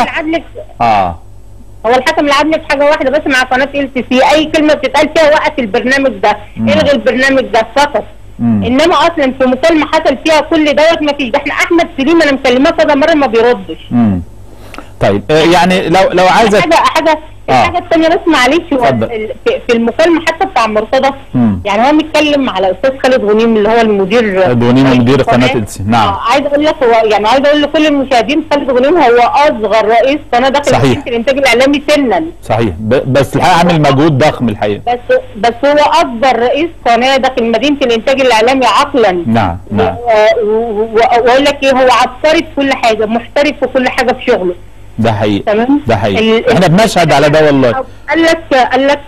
Speaker 3: هو الحكم العدل في حاجه واحده بس مع قناه LTC، اي كلمه بتتقال فيها وقت البرنامج ده، الغي البرنامج ده فقط. انما اصلا في مكالمه حصل فيها كل دوت ما فيش. ده احنا احمد سليم انا مكلماه كذا مره ما بيردش.
Speaker 1: طيب يعني لو عايزه
Speaker 3: حاجه الحاجه الثانيه بس معلش، هو في المكالمه حتى بتاع مرتضى يعني هو متكلم على استاذ خالد غنيم اللي هو المدير،
Speaker 1: خالد غنيم مدير قناه إدسي. نعم.
Speaker 3: عايز اقول لك هو يعني عايز اقول لكل المشاهدين خالد غنيم هو اصغر رئيس قناه داخل مدينه الانتاج الاعلامي سنا.
Speaker 1: صحيح. بس الحقيقه عامل مجهود ضخم الحقيقه.
Speaker 3: بس هو اكبر رئيس قناه داخل مدينه الانتاج الاعلامي عقلا.
Speaker 1: نعم نعم.
Speaker 3: واقول لك ايه، هو عبقري في كل حاجه، محترف في كل حاجه في شغله.
Speaker 1: ده حقيقي.
Speaker 3: تمام.
Speaker 1: ده حقيقي. احنا بنشهد على ده والله.
Speaker 3: قال لك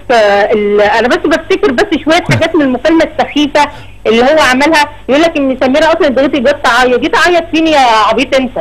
Speaker 3: انا بس بفتكر بس شويه حاجات من المكالمه السخيفه اللي هو عملها. يقول لك ان سميره اصلا دلوقتي جت تعيط. جيت اعيط فين يا عبيط انت؟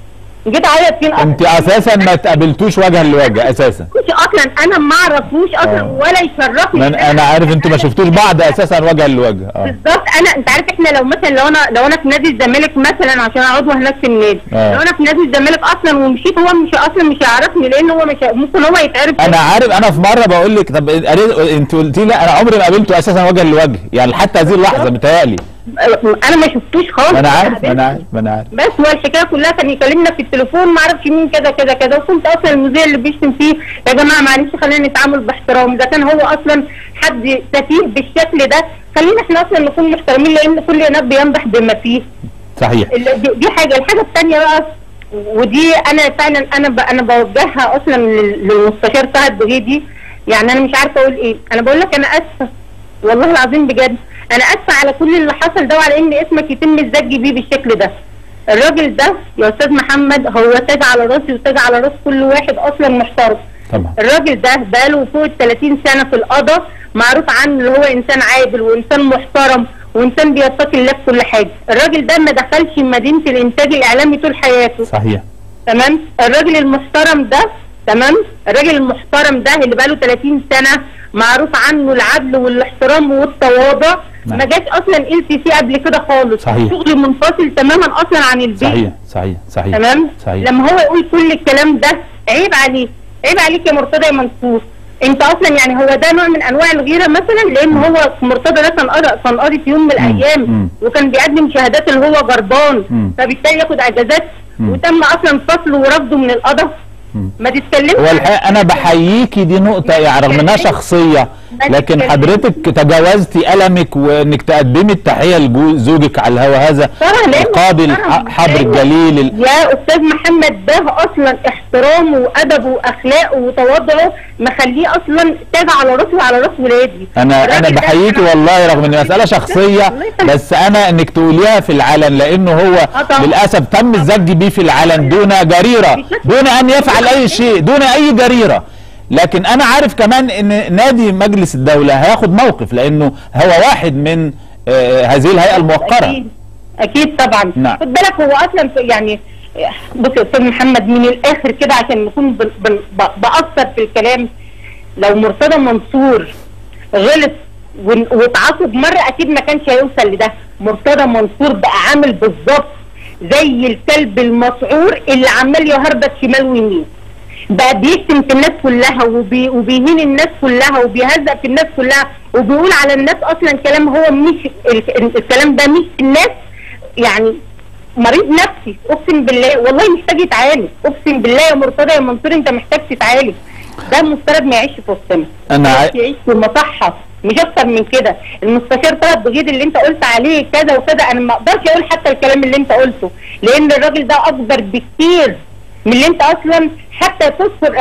Speaker 3: جيت اعيط فين اصلا؟
Speaker 1: انت اساسا ما تقابلتوش وجها لوجه اساسا.
Speaker 3: مش اصلا انا ما اعرفوش اصلا ولا يشرفني.
Speaker 1: انا عارف انتوا ما شفتوش بعض اساسا وجها لوجه.
Speaker 3: بالظبط. انت عارف احنا لو مثلا لو انا في نادي الزمالك مثلا عشان عضو هناك في النادي، لو انا في نادي الزمالك اصلا ومشيت هو مش هيعرفني، لان هو مش ممكن هو يتعرف.
Speaker 1: انا عارف. انا في مره بقول لك طب انت قلت لي لا انا عمري ما قابلته اساسا وجها لوجه، يعني حتى هذه اللحظه متهيألي
Speaker 3: انا ما شفتوش خالص.
Speaker 1: انا عارف.
Speaker 3: بس هو الحكايه كلها كان يكلمنا في التليفون ما اعرفش مين كذا كذا كذا، وكنت اصلا المذيع اللي بيشتم فيه يا جماعه معلش خلينا نتعامل باحترام، اذا كان هو اصلا حد سفيه بالشكل ده خلينا احنا اصلا نكون محترمين، لان كل هناك بينضح بما فيه.
Speaker 1: صحيح.
Speaker 3: دي حاجه. الحاجه الثانيه بقى، ودي انا فعلا انا بوجهها اصلا للمستشار طه الدغيدي، يعني انا مش عارفه اقول ايه. انا بقول لك انا اسفه والله العظيم بجد، انا اسفه على كل اللي حصل ده وعلى ان اسمك يتم الزج بيه بالشكل ده. الراجل ده يا استاذ محمد هو تاج على راسي وتاج على راس كل واحد اصلا محترم.
Speaker 1: طبعا.
Speaker 3: الراجل ده بقاله فوق ال 30 سنه في القضاء، معروف عنه اللي هو انسان عادل وانسان محترم وانسان بيتقي الله في كل حاجه. الراجل ده ما دخلش مدينه الانتاج الاعلامي طول حياته.
Speaker 1: صحيح.
Speaker 3: تمام. الراجل المحترم ده، تمام، الراجل المحترم ده اللي بقاله 30 سنه معروف عنه العدل والاحترام والتواضع. ما جاش اصلا LTC قبل كده خالص.
Speaker 1: صحيح.
Speaker 3: شغل منفصل تماما اصلا عن البيت.
Speaker 1: صحيح.
Speaker 3: تمام.
Speaker 1: صحيح.
Speaker 3: لما هو يقول كل الكلام ده عيب عليه، عيب عليك يا مرتضى يا منصور. انت اصلا يعني هو ده نوع من انواع الغيره مثلا، لان هو مرتضى ده كان قاضي في يوم من الايام وكان بيقدم شهادات اللي هو جربان، فبالتالي ياخد اجازات وتم اصلا فصله ورفضه من القضاء. ما تتكلمش.
Speaker 1: هو الحقيقه انا بحييكي دي نقطه يعني رغم انها شخصيه، لكن حضرتك تجاوزتي ألمك وانك تقدمي التحيه لزوجك على الهوا. هذا القاضي الحبر الجليل
Speaker 3: يا استاذ محمد، ده اصلا احترامه وادبه واخلاقه وتواضعه مخليه اصلا تاج على راسي وعلى راس ولادي.
Speaker 1: انا بحييكي والله رغم ان المساله شخصيه، بس انا انك تقوليها في العلن لانه هو للاسف تم الزج بيه في العلن دون جريره، دون ان يفعل اي شيء، دون اي جريره. لكن انا عارف كمان ان نادي مجلس الدولة هياخد موقف لانه هو واحد من هذه الهيئة الموقرة.
Speaker 3: اكيد طبعا.
Speaker 1: نعم.
Speaker 3: خد بالك هو اصلا يعني بص يا استاذ محمد من الاخر كده عشان نكون بأثر في الكلام، لو مرتضى منصور غلط واتعاقب مرة اكيد ما كانش هيوصل لده. مرتضى منصور بقى عامل بالظبط زي الكلب المسعور اللي عمال يهربط شمال ويمين، بقى بيشتم في الناس كلها وبيهين الناس كلها وبيهزق في الناس كلها وبيقول على الناس اصلا كلام هو مش الكلام ده مش الناس، يعني مريض نفسي اقسم بالله والله محتاج يتعالج. اقسم بالله يا مرتضى يا منصور انت محتاج تتعالج. ده مفترض ما يعيش في وسطنا، يعيش في المصحة مش اكتر من كده. المستشار طه الدغيدي اللي انت قلت عليه كذا وكذا، انا ما اقدرش اقول حتى الكلام اللي انت قلته، لان الراجل ده اكبر بكتير من اللي انت اصلا حتى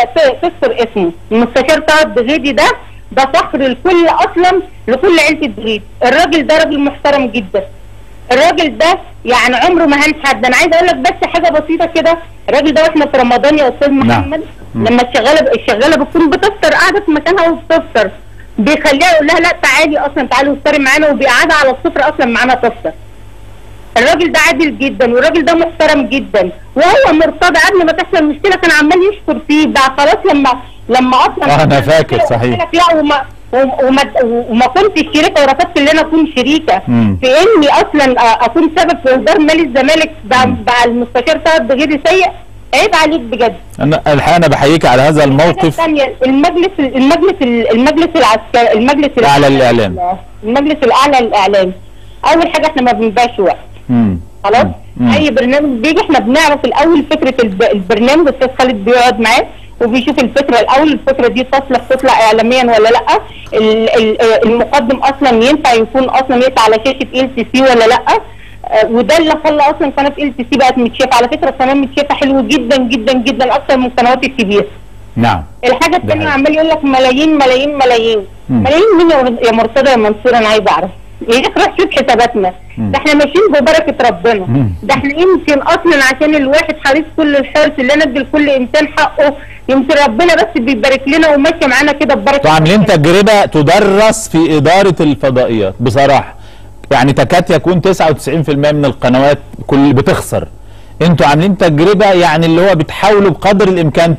Speaker 3: تذكر اسمه. المستشار طه الدغيدي ده فخر الكل اصلا لكل عيله الدغيدي. الراجل ده راجل محترم جدا. الراجل ده يعني عمره ما هان حد. انا عايزه اقول لك بس حاجه بسيطه كده، الراجل ده واحنا في رمضان يا استاذ محمد لما الشغاله بتكون بتفطر قاعده في مكانها وبتفطر، بيخليها يقول لها لا تعالي اصلا تعالي افطري معانا، وبيقعدها على السفره اصلا معانا تفطر. الراجل ده عادل جدا والراجل ده محترم جدا. وهو مرتضى قبل ما تحصل المشكله كان عمال يشكر فيه ده خلاص لما اصلا
Speaker 1: انا فاكر صحيح.
Speaker 3: لا وما كنتش شريكه ورفضت ان انا اكون شريكه في اني اصلا اكون سبب في اهدار مال الزمالك مع المستشار طه الدغيدي سيء. عيب عليك بجد.
Speaker 1: انا الحقيقه انا بحييك على هذا الموقف.
Speaker 3: المجلس العسكري، المجلس
Speaker 1: الاعلى للاعلام،
Speaker 3: المجلس الاعلى للاعلام. اول حاجه احنا ما بنبيعش وقت. خلاص. اي برنامج بيجي احنا بنعرف الاول فكره البرنامج، الاستاذ خالد بيقعد معاه وبيشوف الفكره الاول، الفكره دي تصلح تطلع اعلاميا ولا لا، المقدم اصلا ينفع يكون اصلا يطلع على شاشه LTC ولا لا. وده اللي خلى اصلا قناه LTC بقت متشافه. على فكره القناه متشافه حلو جدا جدا جدا اكثر من القنوات الكبيره.
Speaker 1: نعم.
Speaker 3: الحاجه الثانيه عمال يقول لك ملايين ملايين ملايين. ملايين مين يا مرتضى يا منصور؟ انا عايز اعرف. يا اخي روح شوف حساباتنا. ده احنا ماشيين ببركه ربنا. ده احنا يمكن اصلا عشان الواحد حريص كل الحرص اللي ندي لكل انسان حقه، يمكن ربنا بس بيبارك لنا وماشي معانا كده ببركه.
Speaker 1: انتوا عاملين تجربه تدرس في اداره الفضائيات بصراحه، يعني تكاد يكون 99% من القنوات كل بتخسر. انتوا عاملين تجربه يعني اللي هو بتحاولوا بقدر الامكان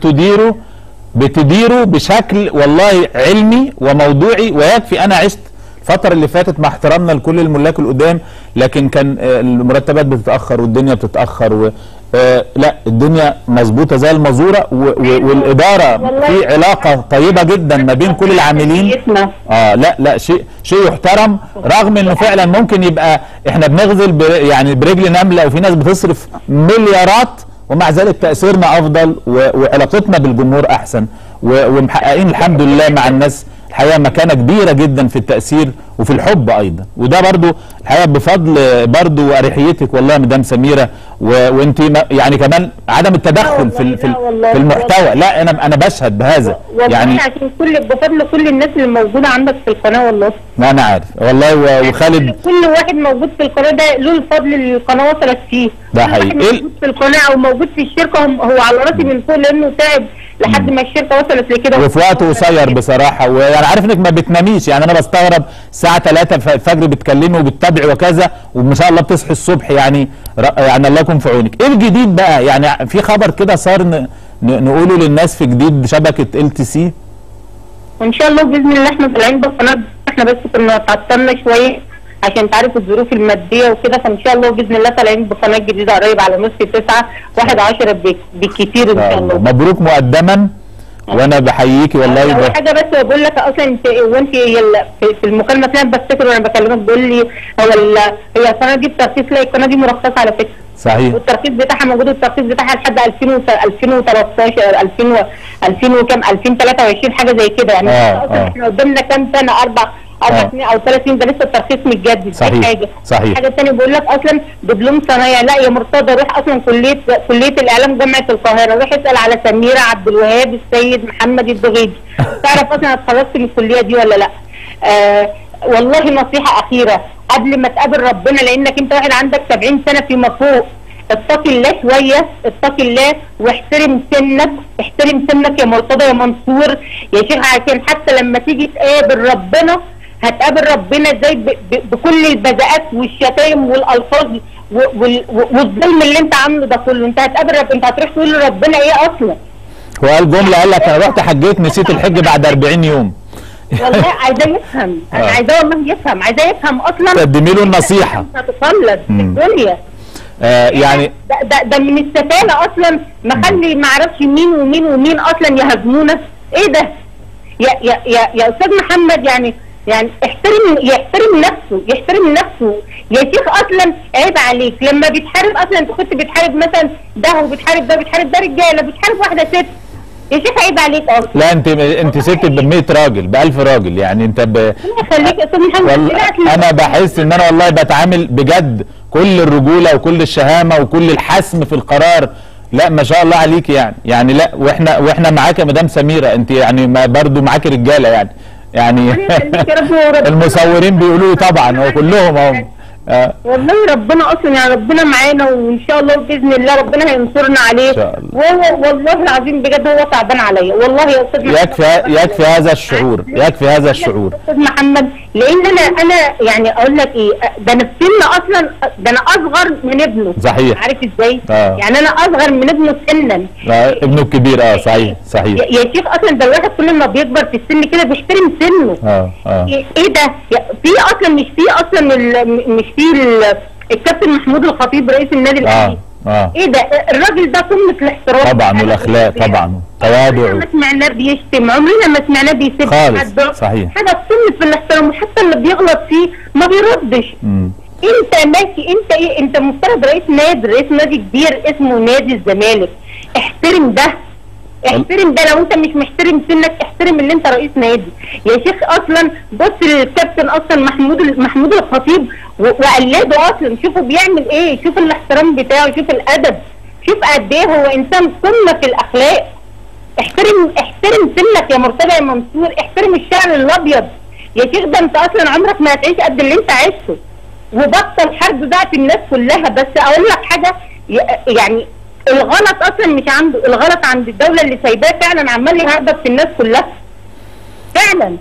Speaker 1: بتديروا بشكل والله علمي وموضوعي ويكفي. انا عشت الفترة اللي فاتت مع احترامنا لكل الملاك القدام، لكن كان المرتبات بتتأخر والدنيا بتتأخر لا الدنيا مظبوطة زي المزورة والإدارة في علاقة طيبة جدا ما بين كل العاملين. لا شيء يحترم، رغم انه فعلا ممكن يبقى احنا بنغزل يعني برجل نملة وفي ناس بتصرف مليارات، ومع ذلك تأثيرنا أفضل وعلاقتنا بالجمهور أحسن، ومحققين الحمد لله مع الناس الحقيقه مكانه كبيره جدا في التاثير وفي الحب ايضا. وده برضو الحقيقه بفضل برضو واريحيتك والله يا مدام سميره، وانت يعني كمان عدم التدخل في المحتوى. لا انا بشهد بهذا
Speaker 3: يعني عشان بفضل كل الناس اللي موجوده عندك في القناه والله.
Speaker 1: ما انا عارف والله وخالد
Speaker 3: كل واحد موجود في القناه ده له الفضل اللي القناه وصلت فيه.
Speaker 1: ده حقيقي.
Speaker 3: موجود في القناه او موجود في الشركه هو على راسي من فوق، لانه تعب لحد ما الشركه وصلت لكده
Speaker 1: وفي وقت قصير بصراحه. وانا عارف انك ما بتناميش، يعني انا بستغرب الساعه 3 الفجر بتكلمي وبتتابعي وكذا، وما شاء الله بتصحي الصبح، يعني الله يكون في عونك. ايه الجديد بقى؟ يعني في خبر كده صار نقوله للناس في جديد شبكه LTC؟
Speaker 3: وان شاء الله باذن الله احنا طالعين بالقناه. احنا بس كنا اتعطلنا شويه عشان تعرف الظروف الماديه وكده، فان شاء الله باذن الله طالعين بقناه جديده قريب على نص 9 1/10 بالكثير ان شاء الله.
Speaker 1: مبروك مقدما وانا بحييكي والله.
Speaker 3: اول حاجه بس بقول لك اصلا انت وانت في المكالمه اللي انا بفتكر وانا بكلمك بقول لي هي القناه دي بترخيص. لا القناه دي مرخصه على فكره.
Speaker 1: صحيح.
Speaker 3: والترخيص بتاعها موجود، الترخيص بتاعها لحد 2013 2000 وكام 2023 حاجه زي كده يعني. اصلا احنا قدامنا كام سنه 4 سنين او 3 سنين، ده لسه الترخيص متجدد.
Speaker 1: صحيح.
Speaker 3: حاجه
Speaker 1: صحيح.
Speaker 3: الحاجه الثانيه بقول لك اصلا دبلوم صنايع. لا يا مرتضى روح اصلا كليه الاعلام جامعه القاهره، روح اسال على سميره عبد الوهاب السيد محمد الدغيدي. تعرف اصلا اتخرجت من الكليه دي ولا لا؟ والله نصيحه اخيره قبل ما تقابل ربنا، لانك انت واحد عندك 70 سنه فيما فوق، اتقي الله شويه، اتقي الله واحترم سنك، احترم سنك يا مرتضى يا منصور يا شيخ، عشان حتى لما تيجي تقابل ربنا هتقابل ربنا ازاي بكل البذاءات والشتايم والالفاظ والظلم اللي انت عامله ده كله. انت هتقابل ربنا، انت هتروح تقول لربنا ايه اصلا؟
Speaker 1: هو قال جمله قال لك انا رحت حجيت نسيت الحج بعد 40 يوم.
Speaker 3: والله عايزاه يفهم، انا عايزاه والله يفهم، عايزاه يفهم اصلا.
Speaker 1: تقدمي له النصيحه.
Speaker 3: هتخلص في الدنيا.
Speaker 1: يعني
Speaker 3: ده من السفاله اصلا مخلي ما اعرفش مين ومين ومين اصلا يهاجمونا. ايه ده؟ يا استاذ محمد يعني يحترم نفسه يا شيخ. اصلا عيب عليك لما بيتحارب، اصلا انت كنت بتحارب مثلا ده وبتحارب ده، بتحارب ده رجاله، بتحارب واحده ست. يا شيخ عيب عليك اصلا.
Speaker 1: لا انت ست ب 100 راجل ب 1000 راجل، يعني انت
Speaker 3: خليك يا استاذ محمد.
Speaker 1: انا بحس ان انا والله بتعامل بجد كل الرجوله وكل الشهامه وكل الحسم في القرار. لا ما شاء الله عليك يعني لا واحنا معاك يا مدام سميره، انت يعني برضه معاك رجاله يعني المصورين بيقولوا طبعا هو كلهم اهم.
Speaker 3: والله ربنا اصلا يعني ربنا معانا، وان شاء الله باذن الله ربنا هينصرنا عليه. ان شاء الله. وهو والله العظيم بجد هو تعبان عليا والله يا استاذ محمد.
Speaker 1: يكفي هذا الشعور، يكفي هذا الشعور
Speaker 3: استاذ محمد، لان انا يعني اقول لك ايه، ده انا في سن اصلا، ده انا اصغر من ابنه.
Speaker 1: صحيح.
Speaker 3: عارف ازاي؟ يعني انا اصغر من ابنه سنا.
Speaker 1: ابنه الكبير. صحيح
Speaker 3: يا شيخ. اصلا ده الواحد كل ما بيكبر في السن كده بيحترم سنه. ايه ده؟ في اصلا مش في الكابتن محمود الخطيب رئيس النادي الاهلي. ايه ده؟ الراجل ده قمه الاحترام
Speaker 1: طبعا والاخلاق طبعا، تواضع.
Speaker 3: عمرنا ما سمعناه بيشتم، عمرنا ما سمعناه بيسب
Speaker 1: حد. صحيح.
Speaker 3: حاجه قمه في الاحترام، وحتى اللي بيغلط فيه ما بيردش. انت ماشي، انت ايه؟ انت مفترض رئيس نادي كبير اسمه نادي الزمالك، احترم ده. احترم ده، لو انت مش محترم سنك احترم اللي انت رئيس نادي يا شيخ. اصلا بص للكابتن اصلا محمود الخطيب وقلده اصلا، شوفوا بيعمل ايه، شوف الاحترام بتاعه، شوف الادب، شوف قد ايه هو انسان قمه في الاخلاق. احترم سنك يا مرتضى يا منصور، احترم الشعر الابيض يا شيخ. ده انت اصلا عمرك ما هتعيش قد اللي انت عشته، وبطل حرب بقى في الناس كلها. بس اقول لك حاجه، يعني الغلط اصلا مش عنده، الغلط عند الدوله اللي سايباه فعلا عمال يهرب في الناس كلها فعلا.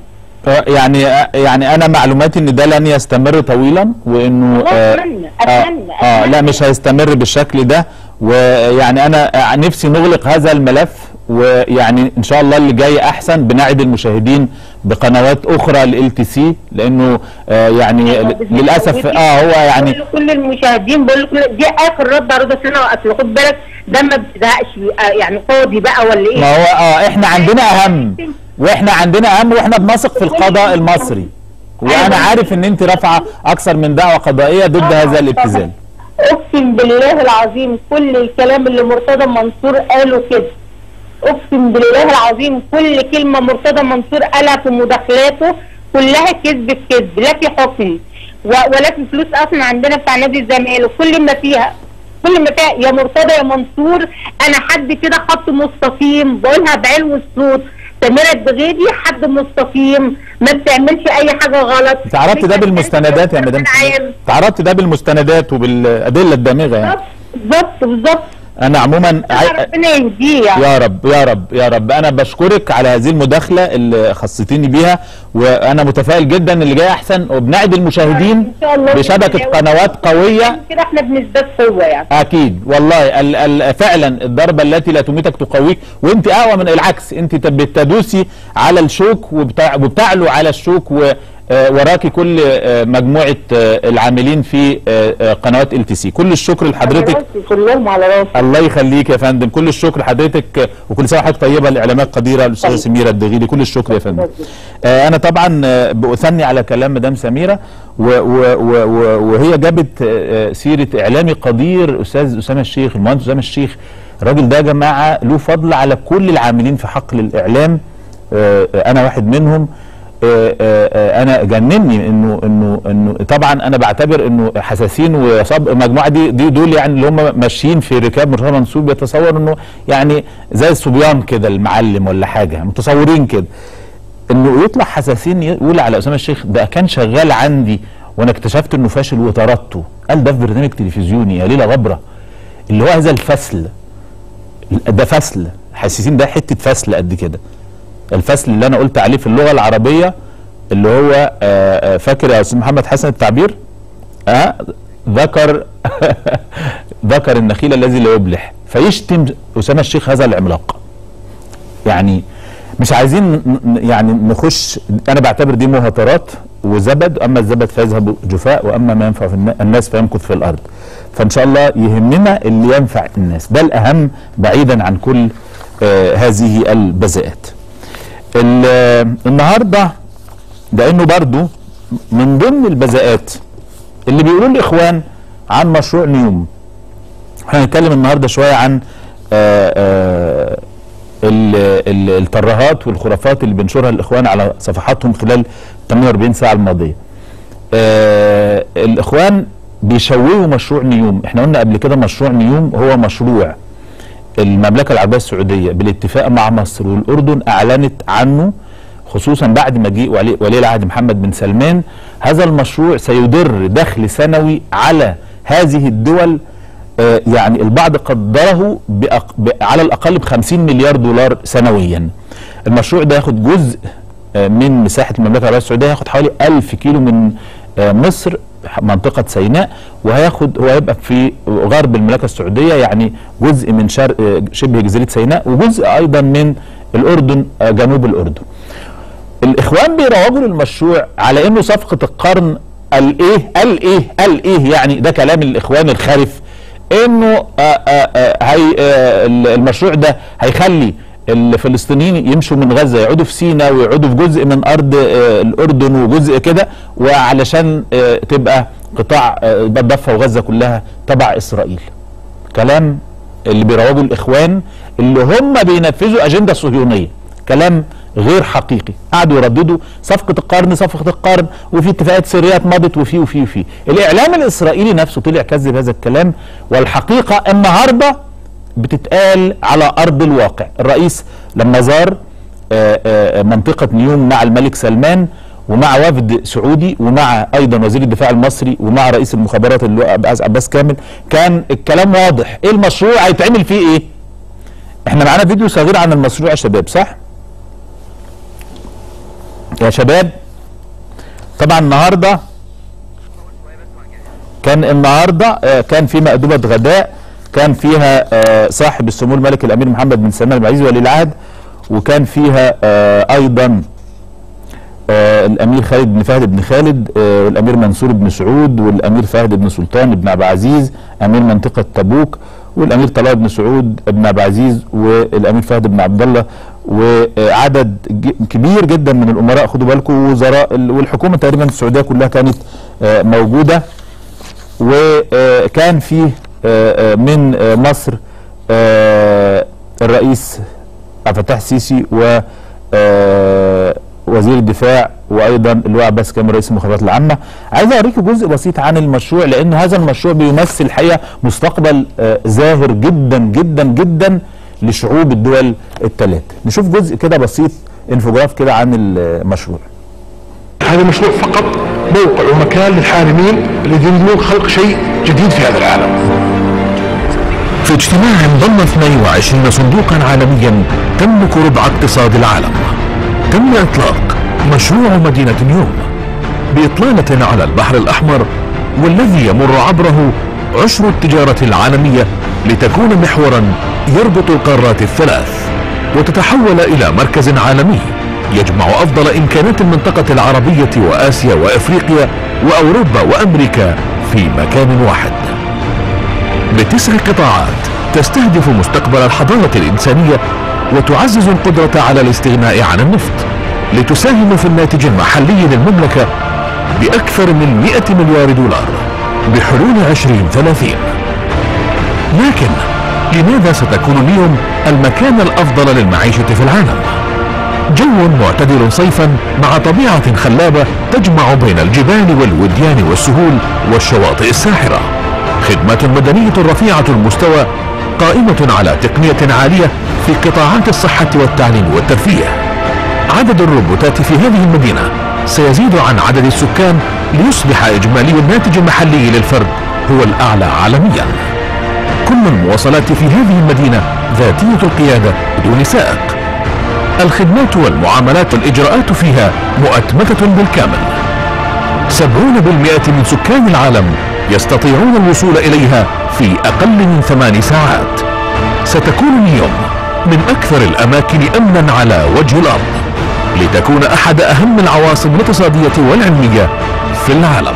Speaker 1: يعني انا معلوماتي ان ده لن يستمر طويلا، وانه
Speaker 3: اتمنى
Speaker 1: لا مش هيستمر بالشكل ده. ويعني انا نفسي نغلق هذا الملف، ويعني ان شاء الله اللي جاي احسن. بنعد المشاهدين بقنوات اخرى LTC، لانه يعني للاسف هو يعني
Speaker 3: كل المشاهدين بقول لك دي اخر رد عرض سنه، اصل خد بالك ده ما بتزهقش يعني فاضي بقى ولا ايه؟
Speaker 1: ما هو احنا عندنا اهم، واحنا بنثق في القضاء المصري، وانا عارف ان انت رافعه اكثر من دعوه قضائيه ضد هذا الابتذال.
Speaker 3: اقسم بالله العظيم كل الكلام اللي مرتضى منصور قاله كده، اقسم بالله العظيم كل كلمه مرتضى منصور قالها في مداخلاته كلها كذب في كذب، لا في حكم ولا في فلوس اصلا عندنا بتاع نادي الزمالك. كل ما فيها يا مرتضى يا منصور انا حد كده خط مستقيم بقولها بعلو الصوت، سميرة الدغيدي حد مستقيم ما بتعملش اي حاجه غلط.
Speaker 1: تعرضت ده بالمستندات يا مدام، تعرضت ده بالمستندات وبالادله الدامغه يعني.
Speaker 3: بالظبط.
Speaker 1: انا عموما
Speaker 3: ربنا يهديه
Speaker 1: يا رب يا رب يا رب. انا بشكرك على هذه المداخله اللي خصتيني بيها، وانا متفائل جدا اللي جاي احسن، وبنعد المشاهدين بشبكه قنوات قويه
Speaker 3: كده احنا بنزداد قوه يعني.
Speaker 1: اكيد والله. فعلا الضربه التي لا تميتك تقويك، وانت اقوى من العكس، انت بتدوسي على الشوك وبتعلو على الشوك، وراكي كل مجموعة العاملين في قنوات LTC. كل الشكر لحضرتك.
Speaker 3: كلهم على راسي.
Speaker 1: الله يخليك يا فندم، كل الشكر لحضرتك، وكل سنة وحضرتك طيبة. الإعلامية القديرة الأستاذة سميرة الدغيدي، كل الشكر يا فندم. أنا طبعا بأثني على كلام مدام سميرة، وهي جابت سيرة إعلامي قدير أستاذ أسامة الشيخ، المهندس أسامة الشيخ. الراجل ده يا جماعة له فضل على كل العاملين في حقل الإعلام، أنا واحد منهم. انا جنني انه طبعا انا بعتبر انه حساسين وصاب المجموعه دي دول يعني اللي هم ماشيين في ركاب مرتضى منصور، بيتصور انه يعني زي الصبيان كده المعلم ولا حاجه، متصورين كده انه يطلع حساسين يقول على اسامه الشيخ ده كان شغال عندي وانا اكتشفت انه فاشل وطردته. قال ده في برنامج تلفزيوني يا ليله غبره، اللي هو هذا الفصل ده فصل حساسين، ده حته فصل قد كده. الفصل اللي انا قلت عليه في اللغه العربيه اللي هو فاكر يا استاذ محمد حسن التعبير؟ ذكر النخيل الذي لا يبلح، فيشتم اسامه الشيخ هذا العملاق. يعني مش عايزين يعني نخش، انا بعتبر دي مهاترات وزبد، اما الزبد فيذهب جفاء، واما ما ينفع في الناس فيمكث في الارض. فان شاء الله يهمنا اللي ينفع الناس، ده الاهم بعيدا عن كل هذه البذاءات. النهارده لانه برضو من ضمن البذاءات اللي بيقولوا الاخوان عن مشروع نيوم. احنا هنتكلم النهارده شويه عن الترهات والخرافات اللي بينشرها الاخوان على صفحاتهم خلال 48 ساعه الماضيه. الاخوان بيشوهوا مشروع نيوم. احنا قلنا قبل كده مشروع نيوم هو مشروع المملكة العربية السعودية بالاتفاق مع مصر والأردن أعلنت عنه، خصوصا بعد مجيء ولي العهد محمد بن سلمان. هذا المشروع سيدر دخل سنوي على هذه الدول، يعني البعض قدره على الأقل ب50 مليار دولار سنويا. المشروع ده ياخد جزء من مساحة المملكة العربية السعودية، ياخد حوالي 1000 كيلو من مصر منطقة سيناء، هو هيبقى في غرب المملكة السعودية، يعني جزء من شرق شبه جزيرة سيناء، وجزء أيضا من الأردن جنوب الأردن. الإخوان بيروجوا للمشروع على إنه صفقة القرن. قال إيه يعني ده كلام الإخوان الخارف، إنه المشروع ده هيخلي الفلسطينيين يمشوا من غزة يقعدوا في سيناء ويقعدوا في جزء من أرض الأردن وجزء كده، وعلشان تبقى قطاع الضفة وغزة كلها تبع إسرائيل. كلام اللي بيروجوا الاخوان اللي هم بينفذوا اجنده صهيونيه. كلام غير حقيقي. قعدوا يرددوا صفقه القرن صفقه القرن، وفي اتفاقات سريات مضت، وفي الاعلام الاسرائيلي نفسه طلع كذب هذا الكلام، والحقيقه النهارده بتتقال على ارض الواقع. الرئيس لما زار منطقه نيوم مع الملك سلمان ومع وفد سعودي ومع ايضا وزير الدفاع المصري ومع رئيس المخابرات اللي هو عباس كامل، كان الكلام واضح. ايه المشروع هيتعمل فيه ايه؟ احنا معانا فيديو صغير عن المشروع يا شباب، صح؟ يا شباب طبعا النهارده كان في مأدبة غداء كان فيها صاحب السمو الملك الامير محمد بن سلمان العزيز ولي العهد، وكان فيها ايضا الامير خالد بن فهد بن خالد والامير منصور بن سعود والامير فهد بن سلطان بن عبد العزيز امير منطقه تبوك، والامير طلال بن سعود بن عبد العزيز والامير فهد بن عبد الله، وعدد كبير جدا من الامراء. خدوا بالكم وزراء والحكومه تقريبا السعوديه كلها كانت موجوده. وكان فيه من مصر الرئيس عبد الفتاح السيسي و وزير الدفاع، وايضا اللواء عباس كامل رئيس المخابرات العامه. عايز اوريكم جزء بسيط عن المشروع، لان هذا المشروع بيمثل الحقيقه مستقبل زاهر جدا جدا جدا لشعوب الدول الثلاث. نشوف جزء كده بسيط انفوجراف كده عن المشروع.
Speaker 4: هذا المشروع فقط موقع ومكان للحارمين اللي يريدون خلق شيء جديد في هذا العالم.
Speaker 5: في اجتماع ضم 22 صندوقا عالميا تملك ربع اقتصاد العالم، تم إطلاق مشروع مدينة نيوم بإطلالة على البحر الأحمر، والذي يمر عبره عشر التجارة العالمية لتكون محورا يربط القارات الثلاث، وتتحول إلى مركز عالمي يجمع أفضل إمكانات المنطقة العربية وآسيا وأفريقيا وأوروبا وأمريكا في مكان واحد، ب9 قطاعات تستهدف مستقبل الحضارة الإنسانية وتعزز القدرة على الاستغناء عن النفط، لتساهم في الناتج المحلي للمملكة بأكثر من 100 مليار دولار بحلول 2030. لكن لماذا ستكون نيوم المكان الأفضل للمعيشة في العالم؟ جو معتدل صيفا مع طبيعة خلابة تجمع بين الجبال والوديان والسهول والشواطئ الساحرة، خدمات مدنية رفيعة المستوى قائمة على تقنية عالية في قطاعات الصحة والتعليم والترفيه. عدد الروبوتات في هذه المدينة سيزيد عن عدد السكان ليصبح إجمالي الناتج المحلي للفرد هو الأعلى عالميا. كل المواصلات في هذه المدينة ذاتية القيادة بدون سائق. الخدمات والمعاملات والإجراءات فيها مؤتمتة بالكامل. 70% من سكان العالم يستطيعون الوصول إليها في أقل من 8 ساعات. ستكون نيوم من أكثر الأماكن أمنا على وجه الأرض، لتكون أحد أهم العواصم الاقتصادية والعلمية في العالم.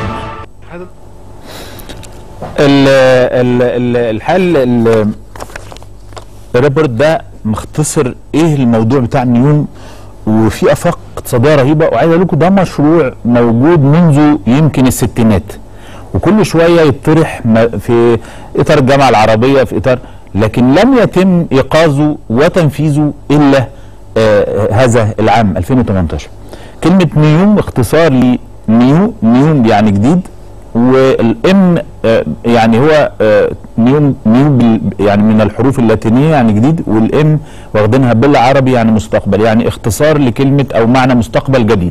Speaker 1: الحل الريبورت ده مختصر ايه الموضوع بتاع نيوم، وفي افاق اقتصاديه رهيبه. وعايز اقول لكم ده مشروع موجود منذ يمكن الستينات، وكل شويه يطرح في اطار الجامعه العربيه في اطار، لكن لم يتم ايقاظه وتنفيذه الا هذا العام 2018. كلمه نيوم اختصار نيوم يعني جديد، والام يعني هو نيوم يعني من الحروف اللاتينيه يعني جديد، والام واخدينها بالعربي يعني مستقبل، يعني اختصار لكلمه او معنى مستقبل جديد.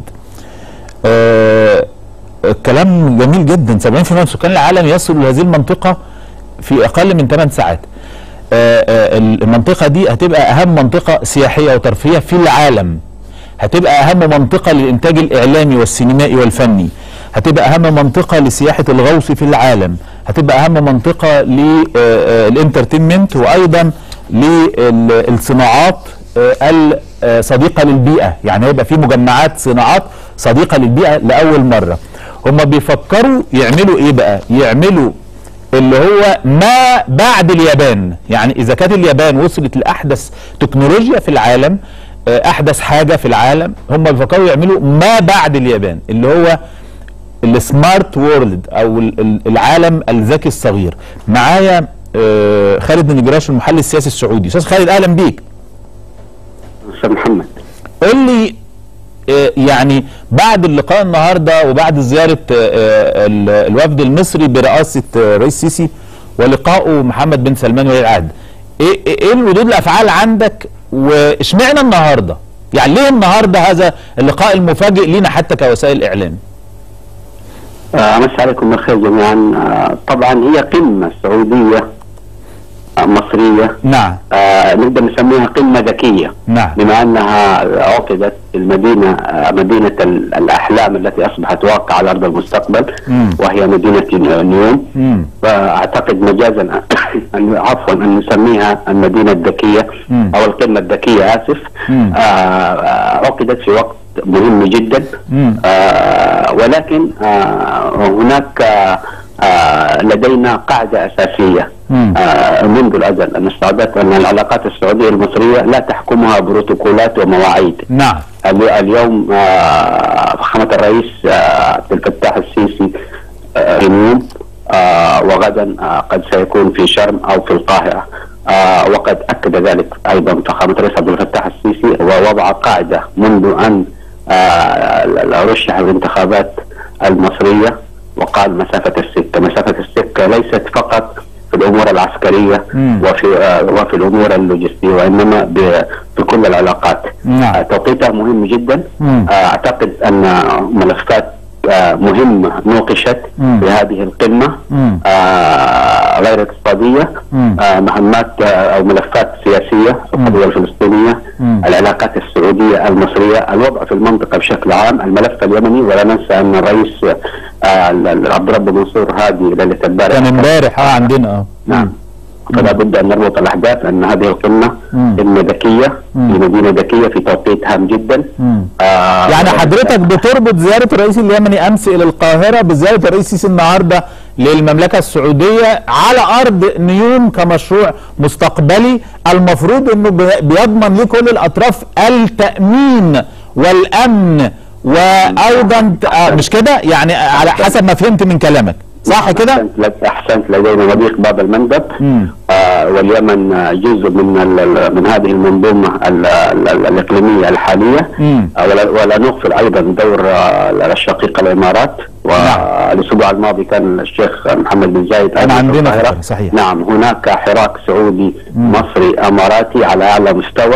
Speaker 1: كلام جميل جدا. 70% من سكان العالم يصلوا لهذه المنطقه في اقل من 8 ساعات. المنطقه دي هتبقى اهم منطقه سياحيه وترفيهيه في العالم، هتبقى اهم منطقه للانتاج الاعلامي والسينمائي والفني، هتبقى اهم منطقه لسياحه الغوص في العالم، هتبقى اهم منطقه للانترتينمنت، وايضا للصناعات الصديقه للبيئه. يعني هيبقى في مجمعات صناعات صديقه للبيئه لاول مره. هم بيفكروا يعملوا ايه بقى؟ يعملوا اللي هو ما بعد اليابان. يعني اذا كانت اليابان وصلت لاحدث تكنولوجيا في العالم، احدث حاجه في العالم، هم بيفكروا يعملوا ما بعد اليابان، اللي هو السمارت وورلد او العالم الذكي الصغير. معايا خالد النجراش المحلل السياسي السعودي. استاذ خالد اهلا بيك.
Speaker 6: استاذ محمد،
Speaker 1: قول لي يعني بعد اللقاء النهارده وبعد زياره الوفد المصري برئاسه الرئيس السيسي ولقائه محمد بن سلمان ولي العهد، ايه الردود الافعال عندك واشمعنى النهارده؟ يعني ليه النهارده هذا اللقاء المفاجئ لينا حتى كوسائل اعلام؟
Speaker 6: امسي عليكم بالخير جميعا. طبعا هي قمه سعوديه مصريه.
Speaker 1: نعم.
Speaker 6: نقدر نسميها قمه ذكيه.
Speaker 1: نعم.
Speaker 6: بما انها عقدت في المدينه مدينه الاحلام التي اصبحت واقع على ارض المستقبل. وهي مدينه نيوم. فاعتقد مجازا عفوا ان نسميها المدينه الذكيه او القمه الذكيه اسف. عقدت في وقت مهم جدا. ولكن هناك لدينا قاعدة أساسية منذ الأزل أن أن العلاقات السعودية المصرية لا تحكمها بروتوكولات ومواعيد.
Speaker 1: نعم.
Speaker 6: اليوم فخامة الرئيس عبد الفتاح السيسي في نيوم، وغدا قد سيكون في شرم أو في القاهرة. وقد أكد ذلك أيضا فخامة الرئيس عبد الفتاح السيسي ووضع قاعدة منذ أن رشح الانتخابات المصرية، وقال مسافة السكة ليست فقط في الأمور العسكرية وفي الأمور اللوجستية وإنما في كل العلاقات. توقيتها مهم جدا. أعتقد أن ملفات مهمة نوقشت في هذه القمة غير اقتصادية، مهمات أو ملفات سياسية، القضية الفلسطينية، العلاقات السعودية المصرية، الوضع في المنطقة بشكل عام، الملف اليمني. ولا ننسى أن الرئيس عبد الرب منصور هادي ليلة امبارح
Speaker 1: كان امبارح عندنا.
Speaker 6: نعم. فلا بد ان نربط الاحداث ان هذه القمه قمه ذكيه في مدينه ذكيه في توقيت هام جدا.
Speaker 1: يعني حضرتك بتربط زياره الرئيس اليمني امس الى القاهره بزياره الرئيس السيسي النهارده للمملكه السعوديه على ارض نيوم كمشروع مستقبلي المفروض انه بيضمن لكل الاطراف التامين والامن وايضا مش كده؟ يعني على حسب ما فهمت من كلامك، صح كده؟
Speaker 6: احسنت. لدينا مضيق باب المندب، واليمن جزء من هذه المنظومه الاقليميه الحاليه. ولا نغفل ايضا دور الشقيقه الامارات. والاسبوع الماضي كان الشيخ محمد بن زايد
Speaker 1: انا عندنا صحيح.
Speaker 6: نعم. هناك حراك سعودي مصري اماراتي على اعلى مستوى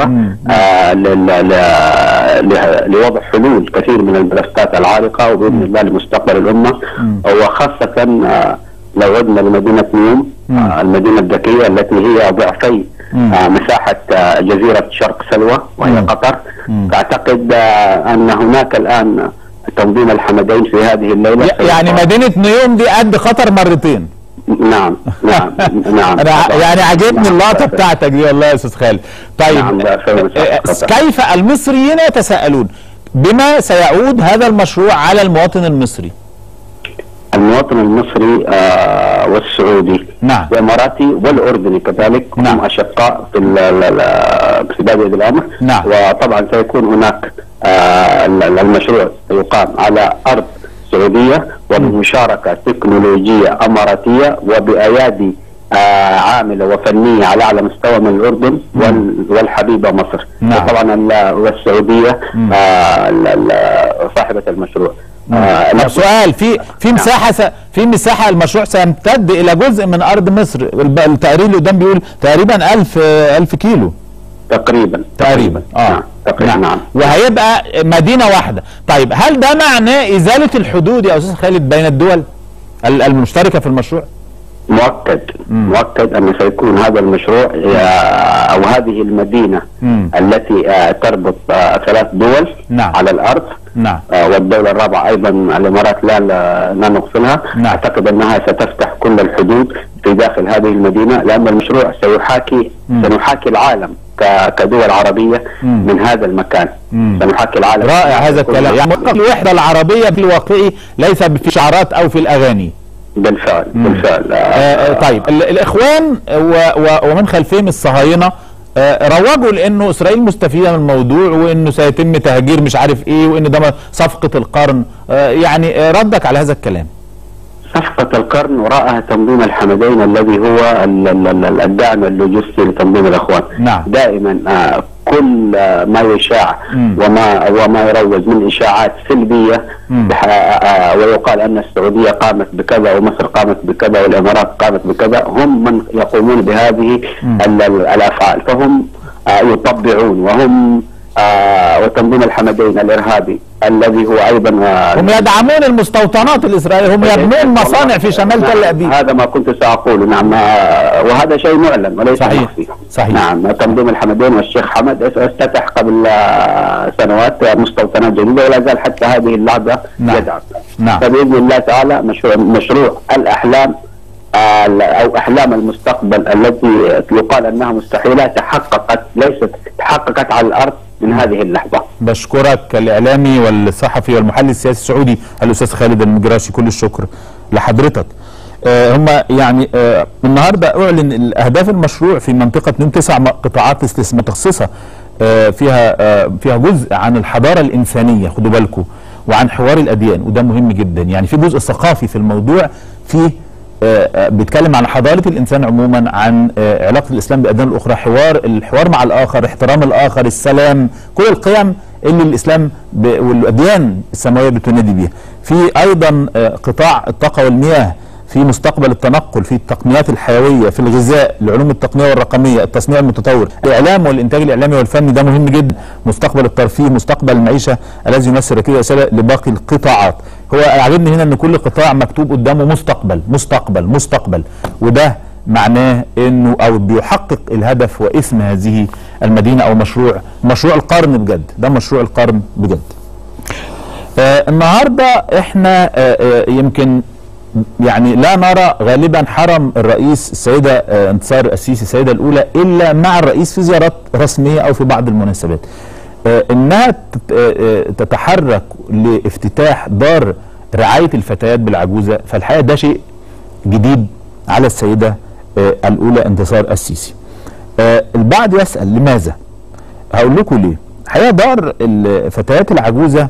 Speaker 6: لوضع حلول كثير من الملفات العالقه وباذن الله لمستقبل الامه. وخاصه لو عدنا لمدينه نيوم المدينه الذكيه التي هي ضعفي مساحه جزيره شرق سلوى وهي قطر. اعتقد ان هناك الان تنظيم الحمدين في هذه الليله.
Speaker 1: يعني مدينه نيوم دي قد قطر مرتين.
Speaker 6: نعم.
Speaker 1: يعني عجبني اللقطه بتاعتك دي والله يا استاذ خالد. طيب
Speaker 6: نعم.
Speaker 1: كيف المصريين يتساءلون بما سيعود هذا المشروع على المواطن المصري؟
Speaker 6: المواطن المصري والسعودي والاماراتي والاردني كذلك هم اشقاء في بادئ الامر. وطبعا سيكون هناك المشروع يقام على ارض سعوديه وبمشاركه تكنولوجيه اماراتيه وبايادي عامله وفنيه على اعلى مستوى من الاردن والحبيبه مصر. وطبعا والسعوديه صاحبه المشروع.
Speaker 1: سؤال في مساحه المشروع سيمتد الى جزء من ارض مصر. التقرير اللي قدام بيقول تقريبا 1000 كيلو
Speaker 6: تقريبا.
Speaker 1: نعم. وهيبقى مدينه واحده. طيب هل ده معناه ازاله الحدود يا استاذ خالد بين الدول المشتركه في المشروع؟
Speaker 6: مؤكد أن سيكون هذا المشروع أو هذه المدينة التي تربط 3 دول على الأرض. والدولة الرابعة أيضا الإمارات لا نغفلها. أعتقد أنها ستفتح كل الحدود في داخل هذه المدينة، لأن المشروع سنحاكي العالم كدول عربية من هذا المكان. سنحاكي العالم.
Speaker 1: رائع هذا الكلام. يعني الوحدة العربية بالواقع ليس في شعارات أو في الأغاني.
Speaker 6: بالفعل.
Speaker 1: طيب الإخوان ومن خلفهم الصهاينة روجوا لأنه إسرائيل مستفيدة من الموضوع وأنه سيتم تهجير مش عارف إيه وأن ده صفقة القرن. يعني ردك على هذا الكلام؟
Speaker 6: صفقة القرن وراءها تنظيم الحمدين الذي هو الدعم اللوجستي لتنظيم الإخوان.
Speaker 1: نعم.
Speaker 6: دائما كل ما يشاع وما يروج من إشاعات سلبية ويقال أن السعودية قامت بكذا ومصر قامت بكذا والإمارات قامت بكذا، هم من يقومون بهذه الأفعال، فهم يطبعون وهم وتنظيم الحمدين الإرهابي الذي هو أيضا
Speaker 1: هم يدعمون المستوطنات الإسرائيلية، هم يبنون مصانع في شمال تل أبيب.
Speaker 6: هذا ما كنت سأقول. نعم، وهذا شيء معلن وليس مخفي.
Speaker 1: صحيح.
Speaker 6: نعم، تنظيم الحمدين والشيخ حمد افتتح قبل سنوات مستوطنات جديدة ولا زال حتى هذه اللحظة يدعم.
Speaker 1: نعم.
Speaker 6: فبإذن الله تعالى مشروع الأحلام أو أحلام المستقبل التي يقال أنها مستحيلة تحققت على الأرض من هذه اللحظة.
Speaker 1: بشكرك الإعلامي والصحفي والمحلل السياسي السعودي الأستاذ خالد المجراشي، كل الشكر لحضرتك. هم يعني النهارده أعلن الأهداف المشروع في منطقة 9 قطاعات استثمار متخصصة فيها جزء عن الحضارة الإنسانية، خدوا بالكم، وعن حوار الأديان، وده مهم جدا. يعني في جزء ثقافي في الموضوع، في بيتكلم عن حضارة الإنسان عموما، عن علاقة الإسلام بالأديان الأخرى، الحوار مع الآخر، احترام الآخر، السلام، كل القيم اللي الإسلام والأديان السماوية بتنادي بيها. في أيضا قطاع الطاقة والمياه، في مستقبل التنقل، في التقنيات الحيوية، في الغذاء، العلوم التقنية والرقمية، التصنيع المتطور، الإعلام والإنتاج الإعلامي والفني، ده مهم جدا، مستقبل الترفيه، مستقبل المعيشة الذي يمثل ركيزة رسالة لباقي القطاعات. هو عاجبني هنا ان كل قطاع مكتوب قدامه مستقبل مستقبل مستقبل، وده معناه انه او بيحقق الهدف واسم هذه المدينة او مشروع القرن بجد، ده مشروع القرن بجد. النهارده احنا يمكن يعني لا نرى غالبا حرم الرئيس السيدة انتصار السيسي السيدة الأولى إلا مع الرئيس في زيارات رسمية أو في بعض المناسبات. إنها تتحرك لافتتاح دار رعاية الفتيات بالعجوزة، فالحقيقة ده شيء جديد على السيدة الأولى انتصار السيسي. البعض يسأل لماذا؟ هقول لكم ليه. الحقيقة دار الفتيات العجوزة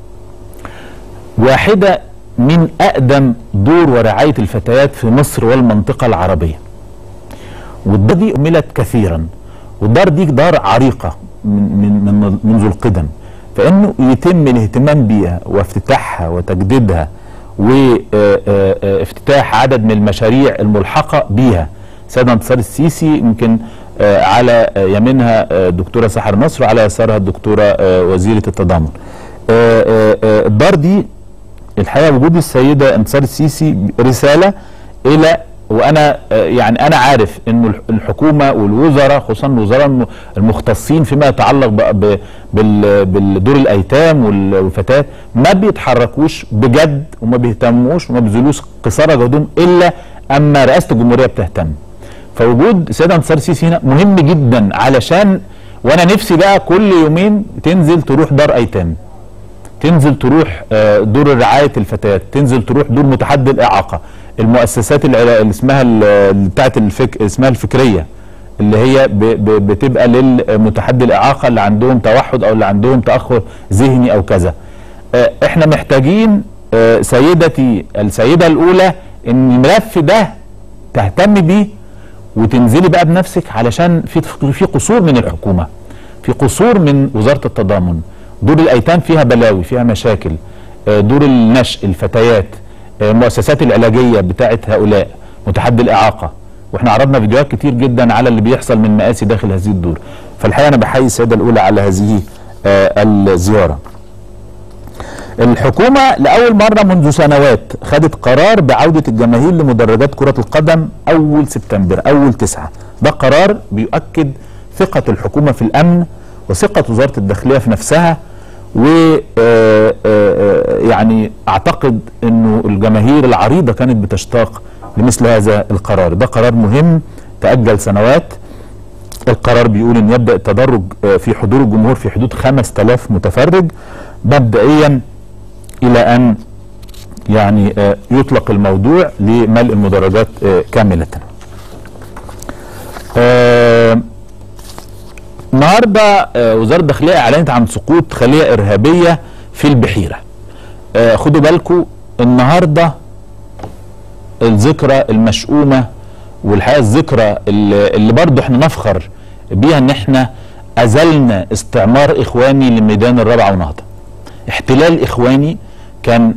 Speaker 1: واحدة من أقدم دور ورعاية الفتيات في مصر والمنطقة العربية، والدار دي أملت كثيرا، والدار دي دار عريقة منذ القدم، فإنه يتم الاهتمام بيها وافتتاحها وتجديدها وافتتاح عدد من المشاريع الملحقة بيها. سيدة انتصار السيسي يمكن على يمينها دكتورة سحر نصر وعلى يسارها الدكتورة وزيرة التضامن. الدار دي الحقيقة وجود السيدة انتصار السيسي رسالة إلى، وأنا يعني أنا عارف إنه الحكومة والوزراء خصوصا الوزراء المختصين فيما يتعلق بالدور الأيتام والفتيات ما بيتحركوش بجد وما بيهتموش وما بيبذلوش قصارى جهدهم إلا أما رئاسة الجمهورية بتهتم. فوجود السيدة انتصار السيسي هنا مهم جدا، علشان وأنا نفسي بقى كل يومين تنزل تروح دار أيتام، تنزل تروح دور رعاية الفتيات، تنزل تروح دور متحدي الإعاقة، المؤسسات اللي اسمها بتاعت اسمها الفكرية اللي هي بتبقى للمتحدي الإعاقة اللي عندهم توحد أو اللي عندهم تأخر ذهني أو كذا. احنا محتاجين سيدتي السيدة الأولى إن الملف ده تهتم بيه وتنزلي بقى بنفسك، علشان في قصور من الحكومة، في قصور من وزارة التضامن. دور الأيتام فيها بلاوي، فيها مشاكل، دور النشء، الفتيات، المؤسسات العلاجية بتاعت هؤلاء، متحدي الإعاقة، واحنا عرضنا فيديوهات كتير جدا على اللي بيحصل من مآسي داخل هذه الدور. فالحقيقة أنا بحيي السيدة الأولى على هذه الزيارة. الحكومة لأول مرة منذ سنوات خدت قرار بعودة الجماهير لمدرجات كرة القدم أول سبتمبر، أول 9. ده قرار بيؤكد ثقة الحكومة في الأمن وثقة وزارة الداخلية في نفسها، و يعني أعتقد أنه الجماهير العريضة كانت بتشتاق لمثل هذا القرار. ده قرار مهم تأجل سنوات. القرار بيقول أن يبدأ التدرج في حضور الجمهور في حدود 5000 متفرج مبدئيا، إلى أن يعني يطلق الموضوع لملء المدرجات كاملة. النهارده وزارة الداخلية أعلنت عن سقوط خلية إرهابية في البحيرة. خدوا بالكم النهارده الذكرى المشؤومه، والحقيقه الذكرى اللي برضه احنا نفخر بيها ان احنا ازلنا استعمار اخواني لميدان الرابعه ونهضه. احتلال اخواني كان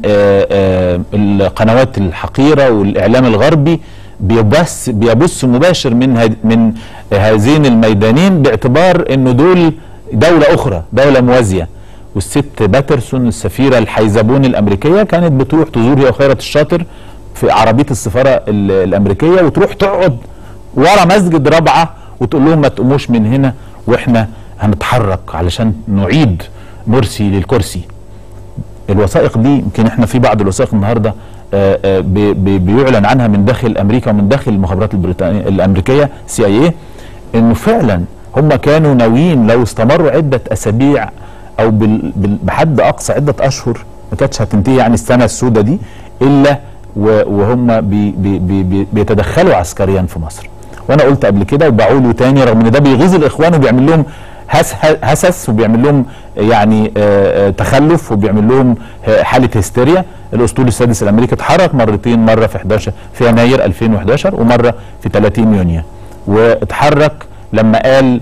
Speaker 1: القنوات الحقيره والاعلام الغربي بيبث مباشر من هذين الميدانين باعتبار انه دول دوله اخرى، دوله موازيه. والست باترسون السفيره الحيزبون الامريكيه كانت بتروح تزور هي وخيرت الشاطر في عربيه السفاره الامريكيه، وتروح تقعد ورا مسجد رابعه وتقول لهم ما تقوموش من هنا واحنا هنتحرك علشان نعيد مرسي للكرسي. الوثائق دي يمكن احنا في بعض الوثائق النهارده بيعلن عنها من داخل امريكا ومن داخل المخابرات الامريكيه CIA انه فعلا هم كانوا ناويين لو استمروا عده اسابيع او بحد اقصى عده اشهر، ما كانتش هتنتهي يعني السنه السوداء دي الا وهم بيتدخلوا عسكريا في مصر. وانا قلت قبل كده وبقوله تاني، رغم ان ده بيغيظ الاخوان وبيعمل لهم هسس وبيعمل لهم يعني تخلف وبيعمل لهم حاله هستيريا. الاسطول السادس الامريكي اتحرك مرتين، مره في يناير 2011 ومره في 30 يونيو. واتحرك لما قال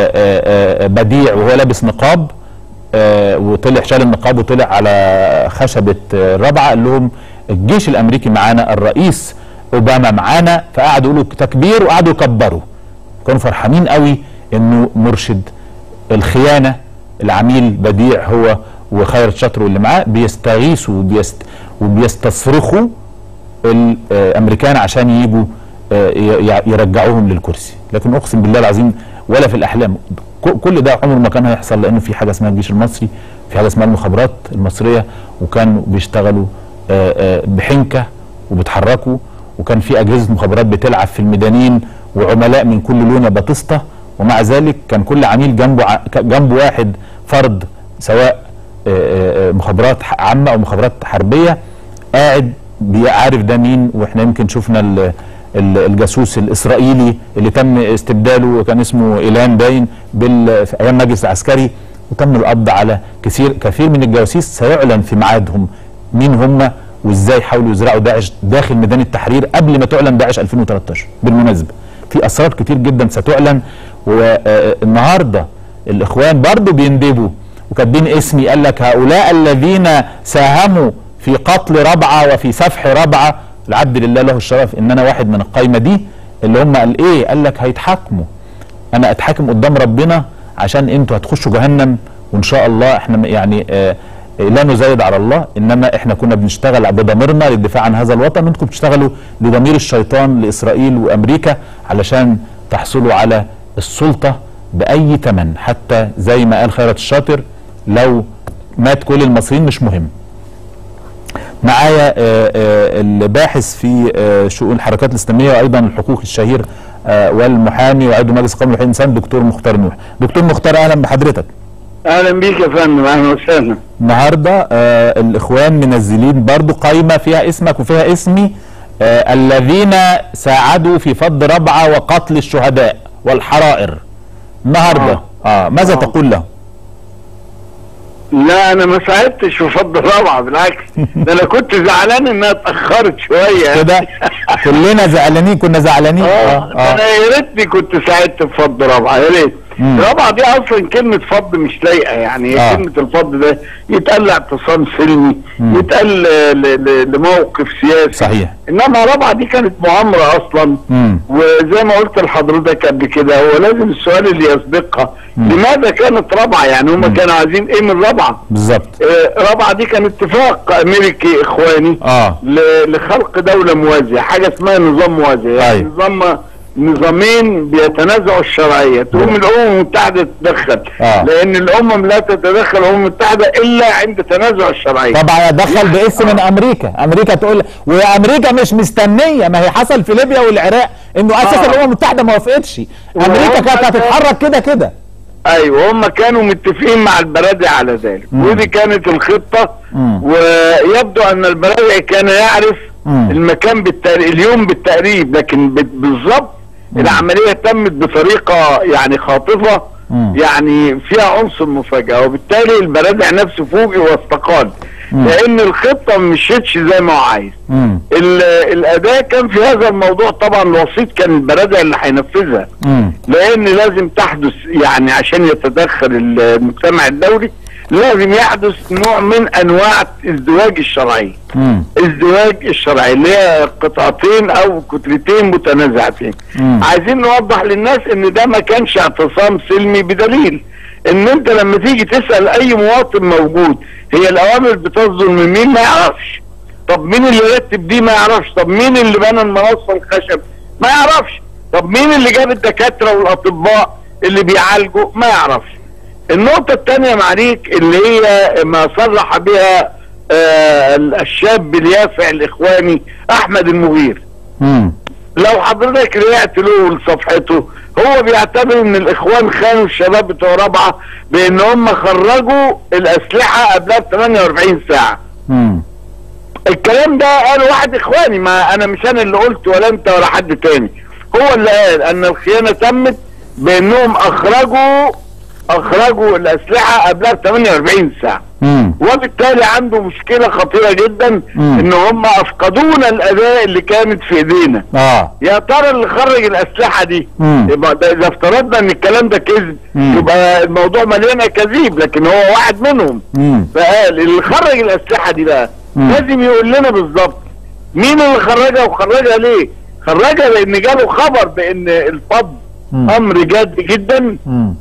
Speaker 1: بديع وهو لابس نقاب وطلع شال النقاب وطلع على خشبه الرابعه قال لهم الجيش الامريكي معانا، الرئيس اوباما معانا، فقعدوا يقولوا تكبير وقعدوا يكبروا. كانوا فرحانين قوي انه مرشد الخيانه العميل بديع هو وخيرت شاطر واللي معاه بيستغيثوا وبيستصرخوا الامريكان عشان يجوا يرجعوهم للكرسي. لكن اقسم بالله العظيم ولا في الاحلام كل ده عمره ما كان هيحصل، لانه في حاجه اسمها الجيش المصري، في حاجه اسمها المخابرات المصريه، وكانوا بيشتغلوا بحنكه وبيتحركوا، وكان في اجهزه مخابرات بتلعب في الميدانين وعملاء من كل لون باتيستا، ومع ذلك كان كل عميل جنبه واحد فرد سواء مخابرات عامه او مخابرات حربيه قاعد عارف ده مين. واحنا يمكن شفنا الجاسوس الاسرائيلي اللي تم استبداله كان اسمه إيلان باين في ايام المجلس العسكري، وتم القبض على كثير من الجواسيس. سيعلن في ميعادهم مين هم وازاي حاولوا يزرعوا داعش داخل ميدان التحرير قبل ما تعلن داعش 2013. بالمناسبه في اسرار كتير جدا ستعلن. والنهارده الاخوان برضو بيندبوا وكاتبين اسمي، قال لك هؤلاء الذين ساهموا في قتل رابعه وفي سفح رابعه، العبد لله له الشرف ان انا واحد من القايمه دي اللي هم قال ايه؟ قال لك هيتحاكموا، انا اتحاكم قدام ربنا عشان انتوا هتخشوا جهنم، وان شاء الله احنا يعني لا نزايد على الله، انما احنا كنا بنشتغل بضميرنا للدفاع عن هذا الوطن، وانتم بتشتغلوا لضمير الشيطان لاسرائيل وامريكا علشان تحصلوا على السلطه باي ثمن، حتى زي ما قال خيرت الشاطر لو مات كل المصريين مش مهم. معايا الباحث في شؤون الحركات الاسلاميه وايضا الحقوق الشهير والمحامي وعضو مجلس قومي لحقوق الانسان دكتور مختار نوح. دكتور مختار اهلا بحضرتك.
Speaker 7: اهلا بيك يا فندم، اهلا وسهلا.
Speaker 1: النهارده الاخوان منزلين برضو قائمه فيها اسمك وفيها اسمي، الذين ساعدوا في فض رابعه وقتل الشهداء والحرائر. النهارده ماذا تقول له؟
Speaker 7: لا انا ما ساعدتش في فض رابعه، بالعكس ده انا كنت زعلان انها اتاخرت شويه
Speaker 1: كده. كلنا زعلانين، كنا زعلانين.
Speaker 7: انا يا ريتني كنت ساعدت في فض رابعه، يا ريت. رابعه دي اصلا كلمه فض مش لايقه، يعني كلمه الفض ده يتقال اعتصام سلمي، يتقال لموقف سياسي،
Speaker 1: صحيح.
Speaker 7: انما رابعه دي كانت مؤامره اصلا. وزي ما قلت لحضرتك قبل كده، هو لازم السؤال اللي يسبقها لماذا كانت رابعه؟ يعني هم كانوا عايزين ايه من رابعه؟
Speaker 1: بالظبط.
Speaker 7: رابعه دي كان اتفاق امريكي اخواني لخلق دوله موازيه، حاجه اسمها نظام موازي، يعني نظامين بيتنازعوا الشرعيه، تقوم الامم المتحده تتدخل، لان الامم لا تتدخل الامم المتحده الا عند تنازع الشرعيه.
Speaker 1: طبعا يتدخل باسم من امريكا تقول، وامريكا مش مستنيه، ما هي حصل في ليبيا والعراق انه اساسا الامم المتحده ما وافقتش، امريكا كانت هتتحرك كده.
Speaker 7: ايوه هم كانوا متفقين مع البرادعي على ذلك، ودي كانت الخطه. ويبدو ان البرادعي كان يعرف المكان اليوم بالتقريب، لكن بالظبط العمليه تمت بطريقه يعني خاطفه، يعني فيها عنصر مفاجاه، وبالتالي البرادعي نفسه فوجئ واستقال. لان الخطه ما مشيتش زي ما هو عايز. الاداء كان في هذا الموضوع طبعا الوسيط كان البرادع اللي هينفذها، لان لازم تحدث يعني عشان يتدخل المجتمع الدولي لازم يحدث نوع من انواع ازدواج الشرعيه. ازدواج الشرعيه اللي هي قطعتين او كتلتين متنازعتين. عايزين نوضح للناس ان ده ما كانش اعتصام سلمي، بدليل ان انت لما تيجي تسال اي مواطن موجود هي الاوامر بتصدر من مين؟ ما يعرفش. طب مين اللي رتب دي؟ ما يعرفش. طب مين اللي بنى المنصه الخشب؟ ما يعرفش. طب مين اللي جاب الدكاتره والاطباء اللي بيعالجوا؟ ما يعرفش. النقطة الثانية معليك اللي هي ما صرح بها الشاب اليافع الإخواني أحمد المغير. لو حضرتك رجعت له لصفحته هو بيعتبر ان الإخوان خانوا الشباب بتوع رابعة بان هم خرجوا الأسلحة قبلها ب 48 ساعة. الكلام ده قاله واحد إخواني، ما أنا مش أنا اللي قلت ولا أنت ولا حد تاني، هو اللي قال أن الخيانة تمت بأنهم أخرجوا الأسلحة قبلها ب 48 ساعة. وبالتالي عنده مشكلة خطيرة جدا ان هم افقدونا الاداء اللي كانت في ايدينا. يا ترى اللي خرج الاسلحة دي يبقى اذا افترضنا ان الكلام ده كذب يبقى الموضوع مليان اكاذيب، لكن هو واحد منهم. فقال اللي خرج الاسلحة دي بقى لازم يقول لنا بالظبط مين اللي خرجها وخرجها ليه. خرجها لان جاله خبر بان الفض امر جاد جدا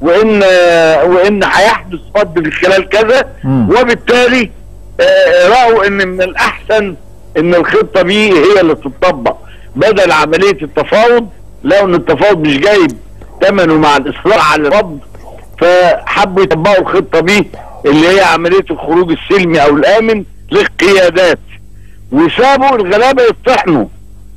Speaker 7: وان هيحدث فض في خلال كذا، وبالتالي راوا ان من الاحسن ان الخطه دي هي اللي تطبق بدل عمليه التفاوض. لو ان التفاوض مش جايب ثمنه مع الاصرار على الفض، فحبوا يطبقوا الخطه دي اللي هي عمليه الخروج السلمي او الامن للقيادات، وسابوا الغلابه يطحنوا.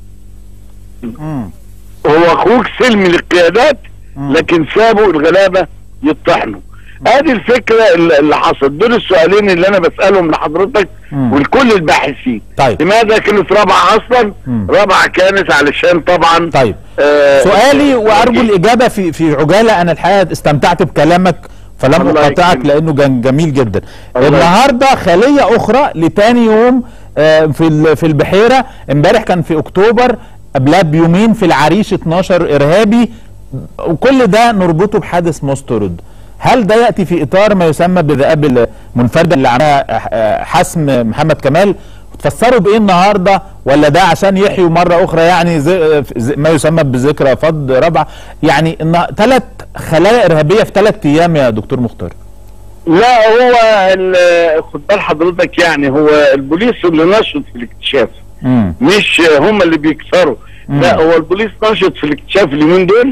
Speaker 7: هو خروج سلمي للقيادات لكن سابوا الغلابه يطحنوا. ادي الفكره اللي حصل. دول السؤالين اللي انا بسالهم لحضرتك ولكل الباحثين.
Speaker 1: طيب
Speaker 7: لماذا كانت رابعه اصلا؟ رابعه كانت علشان طبعا
Speaker 1: طيب سؤالي وارجو الاجابه في عجاله. انا الحقيقه استمتعت بكلامك فلم اقاطعك لانه كان جميل جدا. النهارده خليه اخرى لتاني يوم في البحيره. امبارح كان في اكتوبر، قبلها بيومين في العريش 12 ارهابي، وكل ده نربطه بحادث مسترد. هل ده ياتي في اطار ما يسمى بذئاب المنفرده اللي عملها حسم محمد كمال؟ تفسروا بايه النهارده؟ ولا ده عشان يحيوا مره اخرى يعني ما يسمى بذكرى فض رابعه؟ يعني 3 خلايا ارهابيه في 3 ايام يا دكتور مختار.
Speaker 7: لا هو خد بال حضرتك، يعني هو البوليس اللي نشط في الاكتشاف، مش هم اللي بيكسروا. لا هو البوليس نشط في الاكتشاف اليومين دول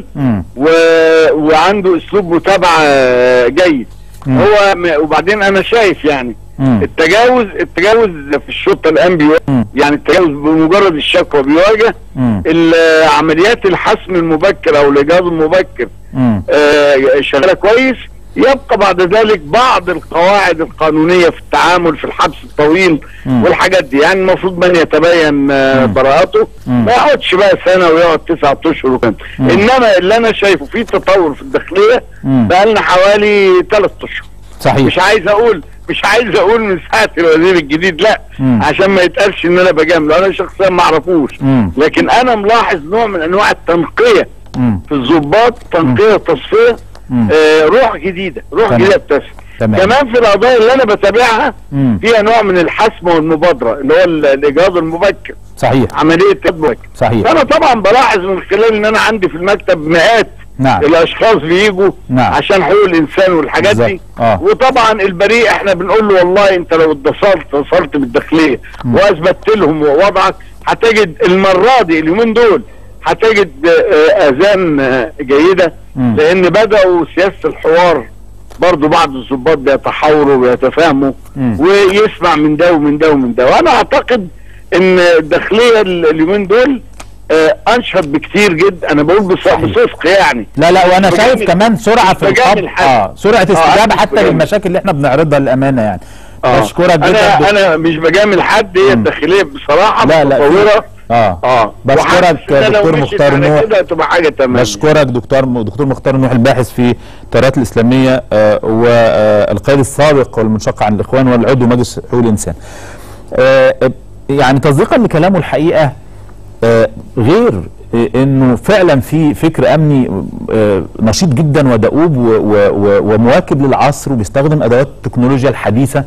Speaker 7: وعنده اسلوب متابعه جيد. هو وبعدين انا شايف يعني التجاوز في الشرطه الان يعني التجاوز بمجرد الشكوى بيواجه عمليات الحسم المبكر او الاجهاض المبكر شغاله كويس. يبقى بعد ذلك بعض القواعد القانونية في التعامل في الحبس الطويل والحاجات دي، يعني المفروض من يتبين براءته ما يقعدش بقى سنة ويقعد 9 أشهر وكده. انما اللي انا شايفه في تطور في الداخلية بقى لنا حوالي 3 أشهر.
Speaker 1: صحيح.
Speaker 7: مش عايز اقول من ساعة الوزير الجديد، لا عشان ما يتقالش ان انا بجامله، انا شخصيا ما اعرفوش، لكن انا ملاحظ نوع من انواع التنقية في الضباط، تنقية تصفية، روح جديدة بتسعى. كمان في القضايا اللي انا بتابعها فيها نوع من الحسم والمبادرة اللي هو الاجهاض المبكر.
Speaker 1: صحيح.
Speaker 7: عملية المبكر.
Speaker 1: صحيح.
Speaker 7: انا طبعا بلاحظ من خلال ان انا عندي في المكتب مئات الاشخاص بيجوا عشان حقوق الانسان والحاجات دي. وطبعا البريء احنا بنقول له والله انت لو اتصلت بالداخلية واثبتت لهم وضعك هتجد المرة دي اليومين دول هتجد اذان جيدة، لان بدأوا سياسة الحوار. برضو بعض الضباط بيتحاوروا ويتفاهموا ويسمع من ده ومن ده ومن ده. وانا اعتقد ان الداخلية اليومين دول انشط بكتير جدا. انا بقول بصدق يعني.
Speaker 1: لا وانا شايف كمان سرعة في الخط، سرعة استجابة حتى للمشاكل اللي احنا بنعرضها للامانة يعني. بشكرك جدا.
Speaker 7: انا مش بجامل حد، هي الداخلية بصراحة متطورة
Speaker 1: بشكرك دكتور مختار نوح.
Speaker 7: كده تبقى حاجه تمام.
Speaker 1: بشكرك دكتور مختار نوح، الباحث في التيارات الاسلاميه والقائد السابق والمنشق عن الاخوان والعضو مجلس حقوق الانسان. يعني تصديقا لكلامه الحقيقه غير انه فعلا في فكر امني نشيط جدا ودؤوب ومواكب للعصر وبيستخدم ادوات التكنولوجيا الحديثه.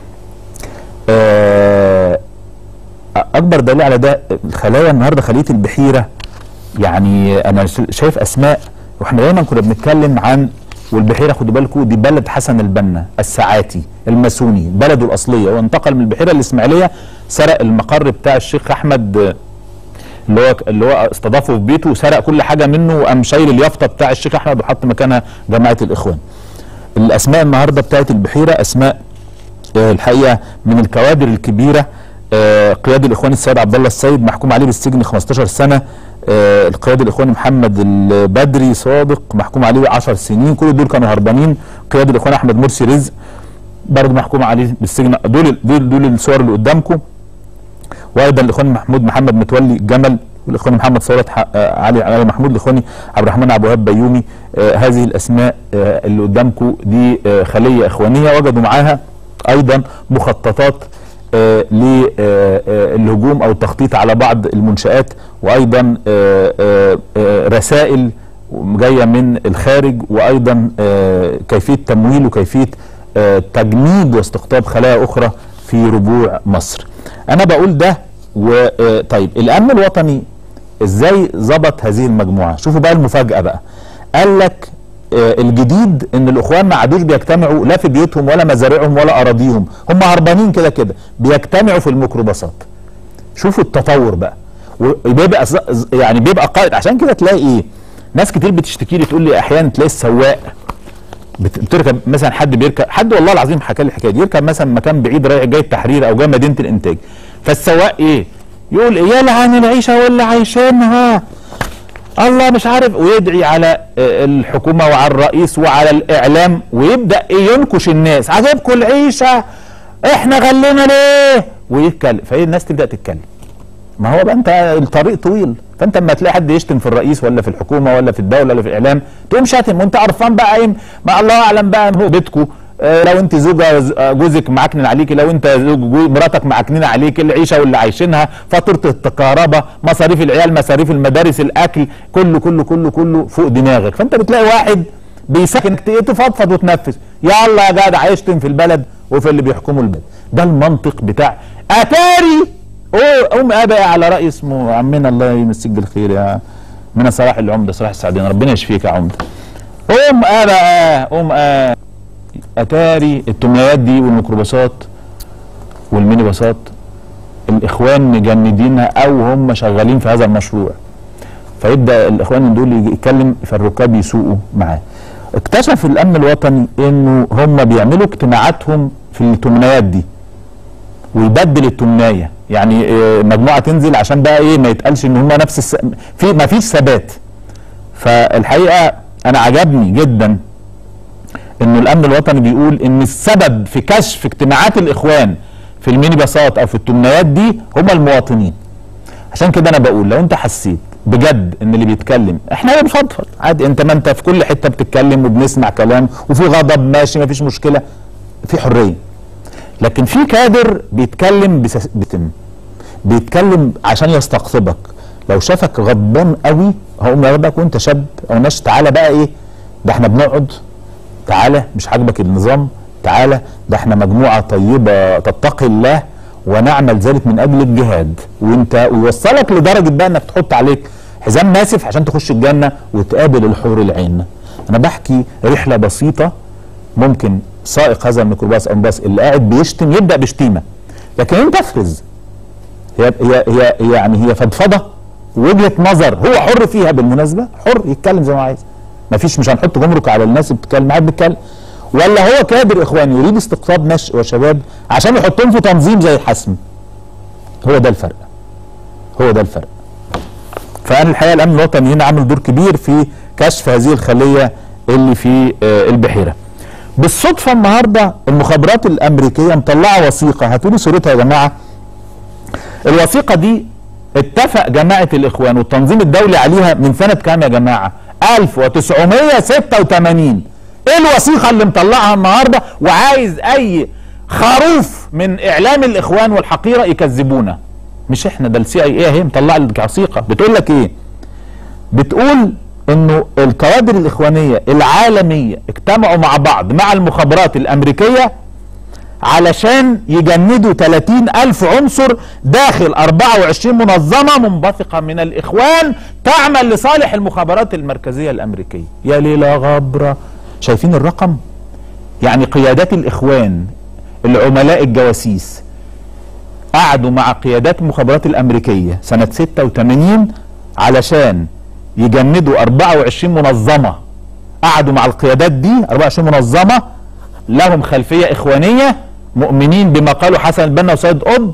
Speaker 1: اكبر دليل على ده الخلايا النهارده، خليه البحيره. يعني انا شايف اسماء، واحنا دايما كنا بنتكلم عن، والبحيره خدوا بالكم دي بلد حسن البنا الساعاتي الماسوني، بلده الاصليه، وانتقل من البحيره للاسماعيليه، سرق المقر بتاع الشيخ احمد اللي هو استضافه في بيته، وسرق كل حاجه منه وقام شايل اليافطه بتاع الشيخ احمد وحط مكانها جماعه الاخوان. الاسماء النهارده بتاعت البحيره اسماء الحقيقه من الكوادر الكبيره. قيادي الاخوان السيد عبد الله السيد محكوم عليه بالسجن 15 سنه. القيادي الاخواني محمد البدري صادق محكوم عليه 10 سنين، كل دول كانوا هربانين. قيادي الاخوان احمد مرسي رزق برضه محكوم عليه بالسجن. دول الصور اللي قدامكم. وايضا الاخواني محمد متولي الجمل، والاخواني محمد ثورت علي محمود، الاخواني عبد الرحمن عبد الوهاب بيومي. هذه الاسماء اللي قدامكم دي خليه اخوانيه وجدوا معاها ايضا مخططات للهجوم او التخطيط على بعض المنشآت، وايضا رسائل جايه من الخارج، وايضا كيفيه تمويل وكيفيه تجنيد واستقطاب خلايا اخرى في ربوع مصر. انا بقول ده. طيب الامن الوطني ازاي ظبط هذه المجموعه؟ شوفوا بقى المفاجاه بقى. قال لك الجديد ان الاخوان ما عادوش بيجتمعوا لا في بيوتهم ولا مزارعهم ولا اراضيهم، هم هربانين كده كده، بيجتمعوا في الميكروباصات. شوفوا التطور بقى. بيبقى قائد. عشان كده تلاقي ايه؟ ناس كتير بتشتكي لي تقول لي احيانا تلاقي السواق بتركب مثلا، حد والله العظيم حكى لي الحكايه دي، يركب مثلا مكان بعيد رايح جاي التحرير او جاي مدينه الانتاج، فالسواق ايه؟ يقول ايه؟ يلعن العيشه واللي عايشينها الله مش عارف، ويدعي على الحكومه وعلى الرئيس وعلى الاعلام، ويبدا ينكش الناس، عجبكم العيشه؟ احنا غلينا ليه؟ ويتكلم، فهي الناس تبدا تتكلم. ما هو بقى انت الطريق طويل، فانت اما تلاقي حد يشتم في الرئيس ولا في الحكومه ولا في الدوله ولا في الاعلام تقوم شاتم، وانت قرفان بقى ايه؟ ما الله اعلم بقى هو بيتكم. لو انت جوزك معكنن عليكي، لو انت مراتك معكننه عليكي، العيشه واللي عايشينها، فاتوره الكهرباء، مصاريف العيال، مصاريف المدارس، الاكل، كله كله كله كله فوق دماغك. فانت بتلاقي واحد بيسكنك تفضفض وتنفس، يلا يا جدع يشتم في البلد وفي اللي بيحكموا البلد. ده المنطق بتاع اتاري. قوم بقى على رأي اسمه عمنا الله يمسيك بالخير يا عمنا صلاح العمده، صلاح السعدين، ربنا يشفيك يا عمده. قوم بقى اتاري التمنيات دي والميكروباصات والميني باصات الاخوان مجندينها او هم شغالين في هذا المشروع. فيبدا الاخوان دول يتكلم، فالركاب يسوقوا معاه. اكتشف الامن الوطني انه هم بيعملوا اجتماعاتهم في التمنيات دي، ويبدل التمنايه، يعني مجموعه تنزل عشان بقى ايه ما يتقالش ان هم نفس ما فيش ثبات. فالحقيقه انا عجبني جدا انه الامن الوطني بيقول ان السبب في كشف اجتماعات الاخوان في الميني باصات او في التمنيات دي هم المواطنين. عشان كده انا بقول لو انت حسيت بجد ان اللي بيتكلم، احنا بنفضفض عادي، انت ما انت في كل حته بتتكلم وبنسمع كلام وفي غضب ماشي ما فيش مشكله، في حريه. لكن في كادر بيتكلم بيتكلم عشان يستقطبك. لو شافك غضبان قوي هقوم ياخدك وانت شاب او ناس، تعالى بقى ايه ده احنا بنقعد، تعالى مش عاجبك النظام، تعالى ده احنا مجموعه طيبه تتقي الله ونعمل ذلك من اجل الجهاد، وانت ويوصلك لدرجه بقى انك تحط عليك حزام ناسف عشان تخش الجنه وتقابل الحور العين. انا بحكي رحله بسيطه، ممكن سائق هذا الميكروباص او الباص اللي قاعد بيشتم يبدا بشتيمه، لكن انت افرز. هي فضفضه وجهه نظر، هو حر فيها بالمناسبه، حر يتكلم زي ما عايز، مفيش، مش هنحط جمرك على الناس اللي بتتكلم معاك بتتكلم، ولا هو كادر اخواني يريد استقطاب نشء وشباب عشان يحطهم في تنظيم زي الحسم. هو ده الفرق، هو ده الفرق. فانا الحقيقه الامن الوطني هنا عامل دور كبير في كشف هذه الخليه اللي في البحيره. بالصدفه النهارده المخابرات الامريكيه مطلعه وثيقه، هاتوا لي صورتها يا جماعه. الوثيقه دي اتفق جماعة الإخوان والتنظيم الدولي عليها من سنة كام يا جماعة؟ 1986. ايه الوثيقة اللي مطلعها النهاردة وعايز اي خروف من اعلام الإخوان والحقيرة يكذبونا؟ مش احنا، ده السي اي ايه مطلع لك وثيقة بتقول لك ايه؟ بتقول انه الكوادر الإخوانية العالمية اجتمعوا مع بعض مع المخابرات الأمريكية علشان يجندوا 30,000 عنصر داخل 24 منظمة منبثقة من الإخوان تعمل لصالح المخابرات المركزية الأمريكية. يا ليلة غبرة، شايفين الرقم؟ يعني قيادات الإخوان العملاء الجواسيس قعدوا مع قيادات المخابرات الأمريكية سنة 86 علشان يجندوا 24 منظمة. قعدوا مع القيادات دي 24 منظمة لهم خلفية إخوانية، مؤمنين بما قالوا حسن البنا وسيد قطب،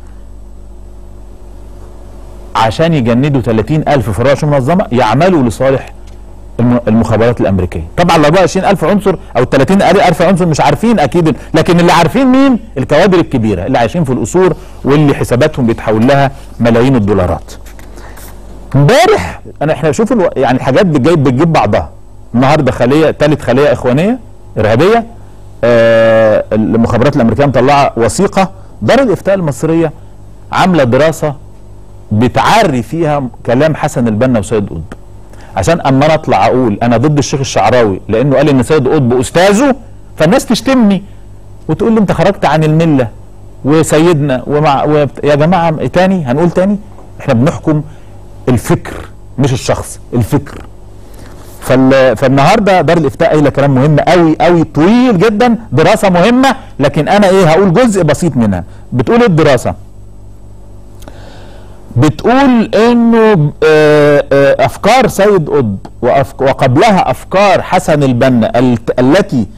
Speaker 1: عشان يجندوا 30,000 في 24 منظمة يعملوا لصالح المخابرات الأمريكية. طبعا ال 24,000 عنصر أو 30,000 عنصر مش عارفين أكيد، لكن اللي عارفين مين؟ الكوادر الكبيرة اللي عايشين في القصور واللي حساباتهم بيتحول لها ملايين الدولارات. امبارح احنا شوف يعني الحاجات بتجيب بعضها. النهارده ثالث خلية إخوانية إرهابية، المخابرات الأمريكية مطلعة وثيقة. دار الإفتاء المصرية عاملة دراسة بتعري فيها كلام حسن البنا وسيد قطب، عشان اما انا اطلع اقول انا ضد الشيخ الشعراوي لانه قال ان سيد قطب استاذه، فالناس تشتمني وتقول لي انت خرجت عن المله وسيدنا يا جماعه تاني هنقول تاني احنا بنحكم الفكر مش الشخص، الفكر. فالنهارده دار الافتاء قايله كلام مهم قوي قوي طويل جدا، دراسه مهمه، لكن انا هقول جزء بسيط منها. بتقول الدراسه بتقول انه افكار سيد قطب وقبلها افكار حسن البنا التي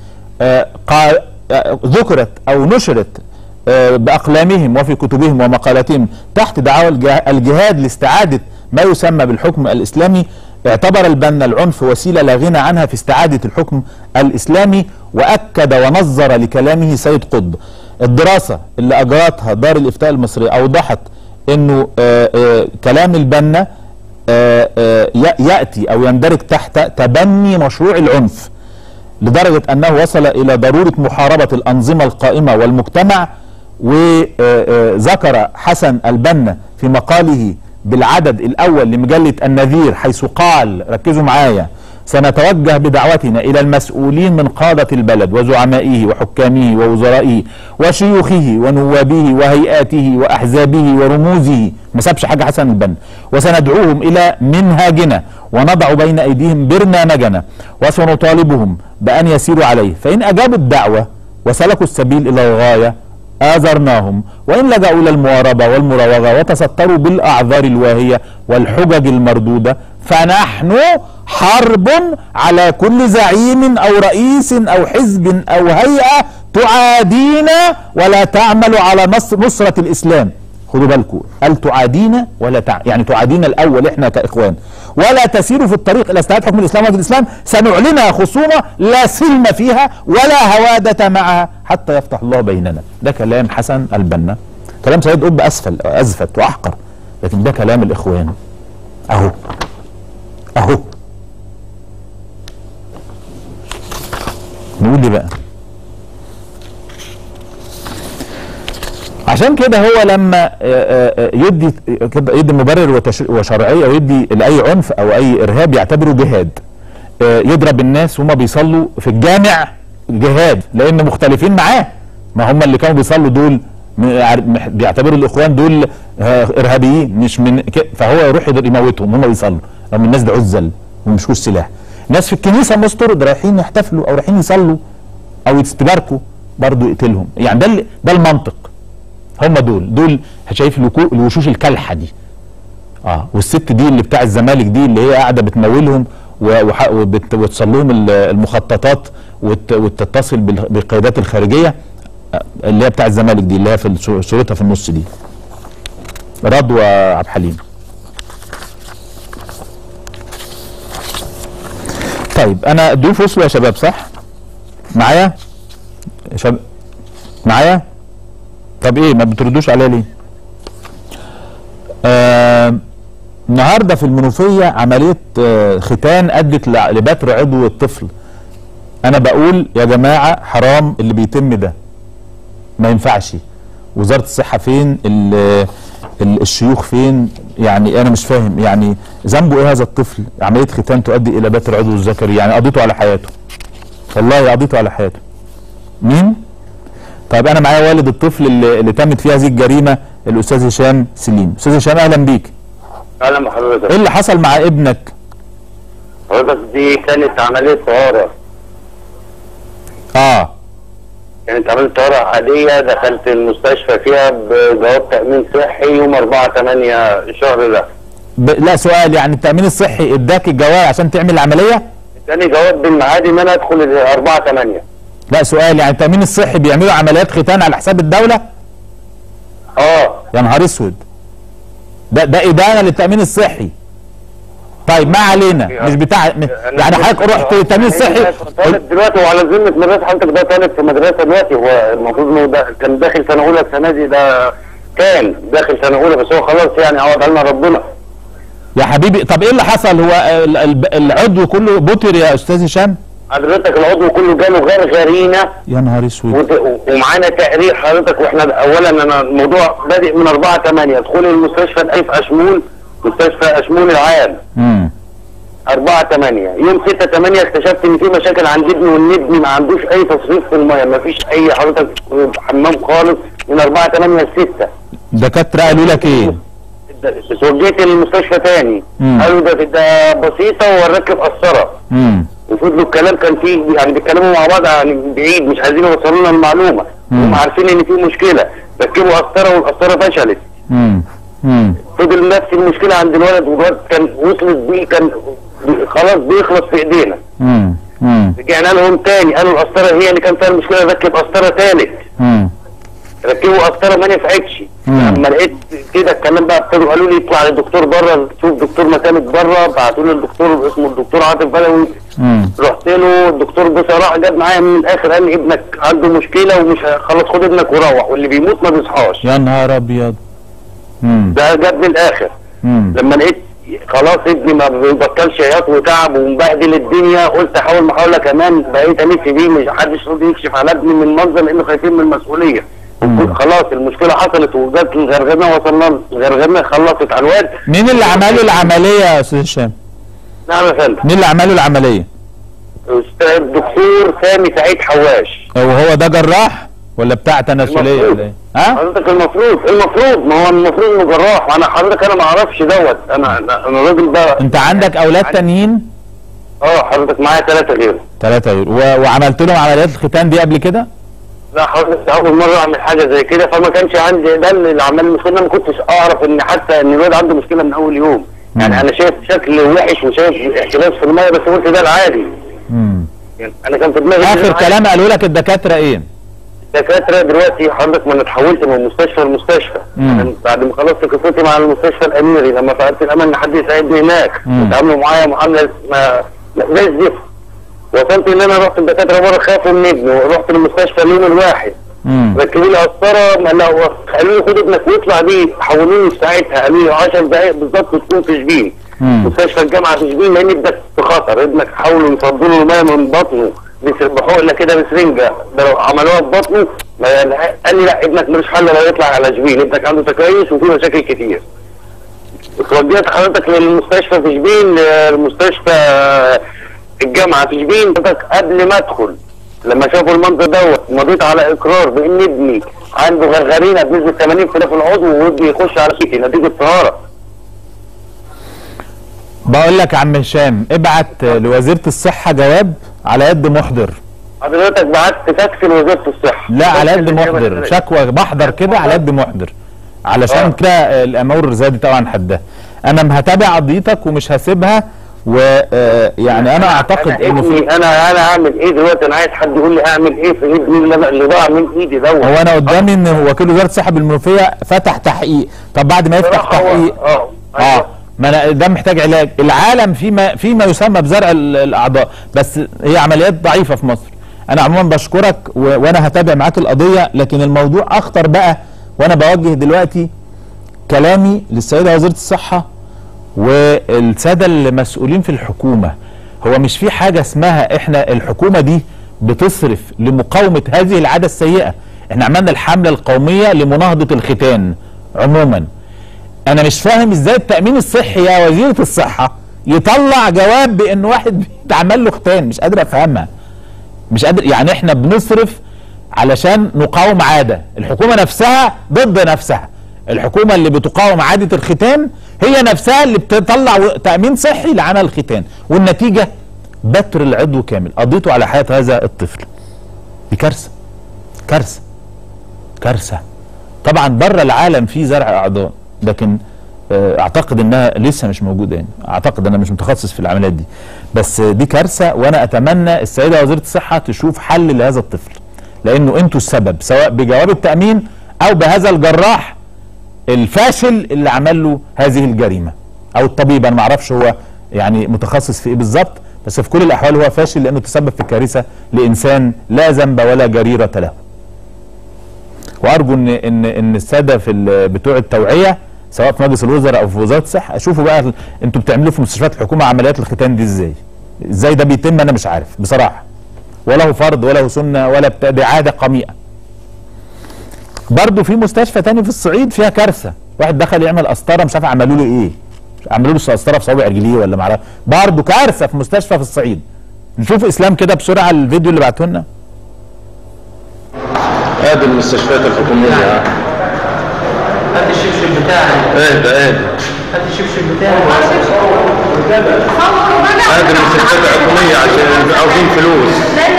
Speaker 1: ذكرت او نشرت باقلامهم وفي كتبهم ومقالاتهم تحت دعوى الجهاد لاستعاده ما يسمى بالحكم الاسلامي، اعتبر البنا العنف وسيله لا غنى عنها في استعاده الحكم الاسلامي، واكد ونظر لكلامه سيد قطب. الدراسه اللي اجرتها دار الافتاء المصريه اوضحت انه كلام البنا ياتي او يندرج تحت تبني مشروع العنف، لدرجه انه وصل الى ضروره محاربه الانظمه القائمه والمجتمع. وذكر حسن البنا في مقاله بالعدد الاول لمجله النذير حيث قال، ركزوا معايا: سنتوجه بدعوتنا إلى المسؤولين من قادة البلد وزعمائه وحكامه ووزرائه وشيوخه ونوابه وهيئاته وأحزابه ورموزه، ما سابش حاجة حسن البنا، وسندعوهم إلى منهاجنا ونضع بين أيديهم برنامجنا وسنطالبهم بأن يسيروا عليه، فإن أجابوا الدعوة وسلكوا السبيل إلى الغاية آذرناهم، وإن لجأوا إلى المواربة والمراوغة وتستروا بالأعذار الواهية والحجج المردودة فنحن حرب على كل زعيم أو رئيس أو حزب أو هيئة تعادينا ولا تعمل على نصرة الإسلام. خدوا بالكم، قال تعادينا ولا يعني تعادينا الأول إحنا كإخوان، ولا تسيروا في الطريق إلى استعادة حكم الإسلام وجه الإسلام، سنعلنها خصومة لا سلم فيها ولا هوادة معها حتى يفتح الله بيننا. ده كلام حسن البنا. كلام سيد قطب أزفت وأحقر، لكن ده كلام الإخوان. أهو نقول لي بقى. عشان كده هو لما يدي مبرر وشرعيه ويدي لاي عنف او اي ارهاب يعتبره جهاد. يضرب الناس وهم بيصلوا في الجامع جهاد، لان مختلفين معاه. ما هم اللي كانوا بيصلوا دول بيعتبروا الاخوان دول ارهابيين مش من فهو يروح يموتهم هم بيصلوا، رغم الناس ده عزل ومشكوش سلاح. ناس في الكنيسه مسترد رايحين يحتفلوا او رايحين يصلوا او يستباركوا برضه يقتلهم. يعني ده المنطق. هم دول شايف الوشوش الكالحه دي. والست دي اللي بتاع الزمالك دي اللي هي قاعده بتمولهم وتصل لهم المخططات وتتصل بالقيادات الخارجيه اللي هي بتاع الزمالك دي اللي هي في صورتها في النص دي. رضوى عبد الحليم. طيب انا ضيوف وصلوا يا شباب صح؟ معايا؟ معايا؟ طب ايه ما بتردوش عليا ليه؟ النهارده في المنوفيه عمليه ختان ادت لبتر عضو الطفل. انا بقول يا جماعه حرام اللي بيتم ده، ما ينفعش. وزاره الصحه فين؟ الشيوخ فين؟ يعني انا مش فاهم، يعني ذنبه ايه هذا الطفل؟ عمليه ختان تؤدي الى بتر عضو الذكري، يعني قضيته على حياته. والله قضيته على حياته. مين؟ طيب انا معايا والد الطفل اللي تمت فيه هذه الجريمه، الاستاذ هشام سليم. استاذ هشام اهلا بيك.
Speaker 8: اهلا بحضرتك.
Speaker 1: ايه اللي حصل مع ابنك؟
Speaker 8: حضرتك دي كانت عمليه طوارئ. كانت عمليه طوارئ عاديه، دخلت المستشفى فيها بجواب تامين صحي يوم 4/8 الشهر ده.
Speaker 1: لا سؤال، يعني التامين الصحي اداك الجواب عشان تعمل العمليه؟
Speaker 8: اداني جواب بالميعاد ان انا ادخل 4/8.
Speaker 1: لا سؤال، يعني التامين الصحي بيعملوا عمليات ختان على حساب الدوله؟ يا نهار اسود. ده ادانه للتامين الصحي. طيب ما علينا، مش بتاع يعني حضرتك رحت التامين الصحي
Speaker 8: طالب دلوقتي وعلى ذمه مدرسه حضرتك، ده طالب في مدرسه دلوقتي، هو المفروض انه ده كان داخل سنه اولى السنه دي، ده كان داخل سنه اولى بس هو خلاص يعني عوض علينا ربنا.
Speaker 1: يا حبيبي طب ايه اللي حصل؟ هو العضو كله بطر يا استاذ هشام؟
Speaker 8: حضرتك العضو كله جاله غرغرينه.
Speaker 1: يا نهار اسود.
Speaker 8: ومعانا تقرير حضرتك، واحنا اولا انا الموضوع بادئ من 4/8 دخول المستشفى الالف اشمون، مستشفى اشمون العام. 4/8 يوم 6/8 اكتشفت ان في مشاكل عند ابني، وان ابني ما عندوش اي تصريف في الميه، ما فيش اي حضرتك حمام خالص من 4/8 ل6.
Speaker 1: الدكاتره قالوا لك ايه؟
Speaker 8: بس وجيت المستشفى تاني قالوا ده بسيطه وهنركب قسطره. وفضلوا الكلام كان فيه يعني بيتكلموا مع بعض يعني بعيد، مش عايزين يوصلوا لنا المعلومه. هم عارفين ان في مشكله، ركبوا قسطره والقسطره فشلت. فضل نفس المشكله عند الولد، والولد كان وصلت بيه، كان خلاص بيخلص في ايدينا. رجعنا لهم تاني قالوا القسطره هي اللي كان فيها المشكله، ركب قسطره ثالث. ركبوا قسطره ما نفعتش. لما لقيت كده الكلام بقى ابتدوا قالوا لي اطلع للدكتور بره، شوف دكتور مكانك بره. بعتوا لي الدكتور اسمه الدكتور عاطف بدوي. رحت له الدكتور بصراحه جاب معايا من الاخر، قال لي ابنك عنده مشكله ومش خلاص خد ابنك وروح، واللي بيموت ما بيصحاش.
Speaker 1: يا نهار ابيض.
Speaker 8: ده جاب من الاخر. لما لقيت خلاص ابني ما بيبطلش عياط وتعب ومبهدل الدنيا، قلت احاول محاوله كمان، بقيت الف بيه، مش حدش راضي يكشف على ابني من المنظر لانه خايفين من المسؤوليه. خلاص المشكله حصلت وجت الغرغرنا، وصلنا الغرغرنا خلصت على الواد.
Speaker 1: مين اللي عمل له العمليه يا استاذ هشام؟
Speaker 8: نعم يا فندم.
Speaker 1: مين اللي عمل له العمليه؟
Speaker 8: الدكتور سامي سعيد حواش.
Speaker 1: وهو ده جراح ولا بتاع تناسليه ولا ايه؟
Speaker 8: حضرتك المفروض ما هو المفروض انه جراح، انا حضرتك انا ما اعرفش دوت، انا الراجل ده.
Speaker 1: انت عندك اولاد تانيين؟
Speaker 8: حضرتك معايا 3 غيره.
Speaker 1: 3 غيره، وعملت لهم عمليات الختان دي قبل كده؟
Speaker 8: لا حضرتك اول مره اعمل حاجه زي كده، فما كانش عندي ده اللي عمل المشكله، ما كنتش اعرف ان حتى ان الواد عنده مشكله من اول يوم. يعني انا شايف شكل وحش وشايف احتباس في الميه، بس قلت ده العادي. يعني انا كان في دماغي
Speaker 1: اخر كلام قالوا لك الدكاتره ايه؟
Speaker 8: الدكاتره دلوقتي حضرتك ما انا اتحولت من مستشفى لمستشفى. بعد ما خلصت قصتي مع المستشفى الاميري، لما فقدت الامل ان حد يساعدني هناك، وتعاملوا معايا معامله زي الزفت. وصلت ان انا رحت الدكاتره بره خافوا من ابني، ورحت للمستشفى اليوم الواحد. ركبوا لي قسطره، قالوا لي خد ابنك واطلع بيه، حولوني في ساعتها، قالوا لي 10 دقائق بالظبط تكون في شبين. مستشفى الجامعه في شبين، لان ابنك في خطر، ابنك حاولوا يفضلوا له الميه من بطنه بحقنه كده بسرنجه، عملوها في بطنه. قال لي لا ابنك ملوش حل لو يطلع على شبين، ابنك عنده تكيس وفي مشاكل كتير. اتوجهت حضرتك للمستشفى في شبين، المستشفى الجامعه في شبين. قبل ما ادخل لما شافوا المنظر دوت مضيت على اقرار بان ابني عنده غرغرينه بنسبه 80% في العضو، وابني يخش على كيتي نتيجه طهاره.
Speaker 1: بقول لك يا عم هشام، ابعت لوزيره الصحه جواب على يد محضر.
Speaker 8: حضرتك بعت فاكس لوزاره الصحه؟
Speaker 1: لا على يد محضر، شكوى محضر كده على يد محضر، علشان كده الامور زادت طبعا حدها. انا هتابع قضيتك ومش هسيبها، ويعني انا اعتقد
Speaker 8: انه في انا اعمل ايه دلوقتي؟ انا عايز حد يقول لي اعمل ايه في ابني اللي ضاع من ايدي دوت.
Speaker 1: هو انا قدامي ان وكيل وزاره الصحه بالمنوفيه فتح تحقيق. طب بعد ما يفتح تحقيق ما أنا ده محتاج علاج. العالم فيما يسمى بزرع الاعضاء، بس هي عمليات ضعيفه في مصر. انا عموما بشكرك وانا هتابع معاك القضيه، لكن الموضوع اخطر بقى، وانا بوجه دلوقتي كلامي للسيده وزيره الصحه والساده المسؤولين في الحكومه، هو مش في حاجه اسمها احنا الحكومه دي بتصرف لمقاومه هذه العاده السيئه؟ احنا عملنا الحمله القوميه لمناهضه الختان عموما. انا مش فاهم ازاي التامين الصحي يا وزيره الصحه يطلع جواب بان واحد بيتعمل له ختان، مش قادر افهمها. مش قادر، يعني احنا بنصرف علشان نقاوم عاده، الحكومه نفسها ضد نفسها. الحكومه اللي بتقاوم عاده الختان هي نفسها اللي بتطلع تامين صحي لعنى الختان، والنتيجه بتر العضو كامل، قضيته على حياه هذا الطفل. دي كارثه، كارثه، كارثه. طبعا بره العالم في زرع اعضاء، لكن اعتقد انها لسه مش موجوده. يعني اعتقد، انا مش متخصص في العمليات دي، بس دي كارثه. وانا اتمنى السيده وزيره الصحه تشوف حل لهذا الطفل، لانه انتوا السبب، سواء بجواب التامين او بهذا الجراح الفاشل اللي عمل له هذه الجريمه، او الطبيب، انا ما اعرفش هو يعني متخصص في ايه بالظبط، بس في كل الاحوال هو فاشل لانه تسبب في كارثه لانسان لا ذنب ولا جريره له. وارجو ان الساده في بتوع التوعيه سواء في مجلس الوزراء او في وزاره الصحه، شوفوا بقى انتوا بتعملوا في مستشفيات الحكومه عمليات الختان دي ازاي؟ ازاي ده بيتم؟ انا مش عارف بصراحه، ولا هو فرض ولا هو سنه ولا دي عاده قميئه. برضه في مستشفى تاني في الصعيد فيها كارثه، واحد دخل يعمل قسطره مش عارف عملوا له ايه، عملوا له قسطره في صوابع رجليه ولا ما اعرفش، برضه كارثه في مستشفى في الصعيد. نشوف اسلام كده بسرعه الفيديو اللي بعته لنا.
Speaker 9: هذه المستشفيات الحكوميه. هات الشبشب بتاعي. اهدى هات الشبشب بتاعي. هذه المستشفيات الحكوميه عشان عاوزين فلوس.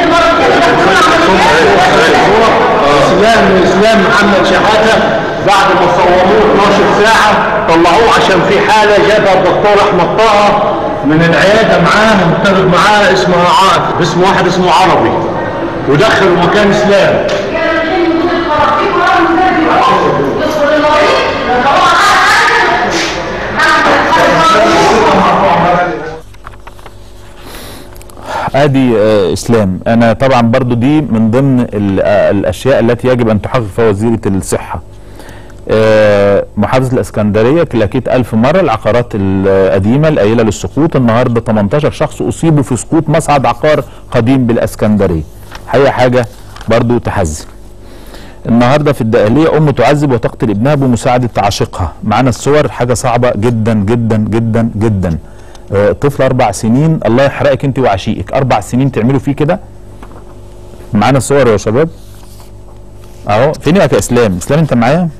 Speaker 9: اسلام محمد شحاته بعد ما صوروه 12 ساعه طلعوه عشان في حاله جابها الدكتور احمد طه من العياده معاه، متفق معاه اسمه واحد اسمه عربي، ودخلوا مكان اسلام.
Speaker 1: ادي اسلام. انا طبعا برضو دي من ضمن الاشياء التي يجب ان تحقق فيها وزيره الصحه. محافظه الاسكندريه كلاكيت 1000 مره العقارات القديمه القليله للسقوط. النهارده 18 شخص اصيبوا في سقوط مصعد عقار قديم بالاسكندريه. حقيقه حاجه برضو تحزن. النهارده في الدقهليه ام تعذب وتقتل ابنها بمساعده عاشقها. معانا الصور، حاجه صعبه جدا جدا جدا جدا. طفل 4 سنين، الله يحرقك انت وعشيقك، 4 سنين تعملوا فيه كده. معانا الصور يا شباب اهو. فين يا اسلام؟ اسلام انت معايا؟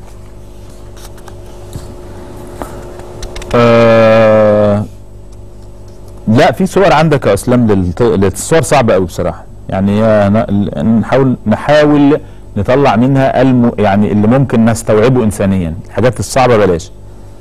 Speaker 1: لا في صور عندك يا اسلام الصور صعبه قوي بصراحه. يعني نحاول نطلع منها يعني اللي ممكن نستوعبه انسانيا، الحاجات الصعبه بلاش.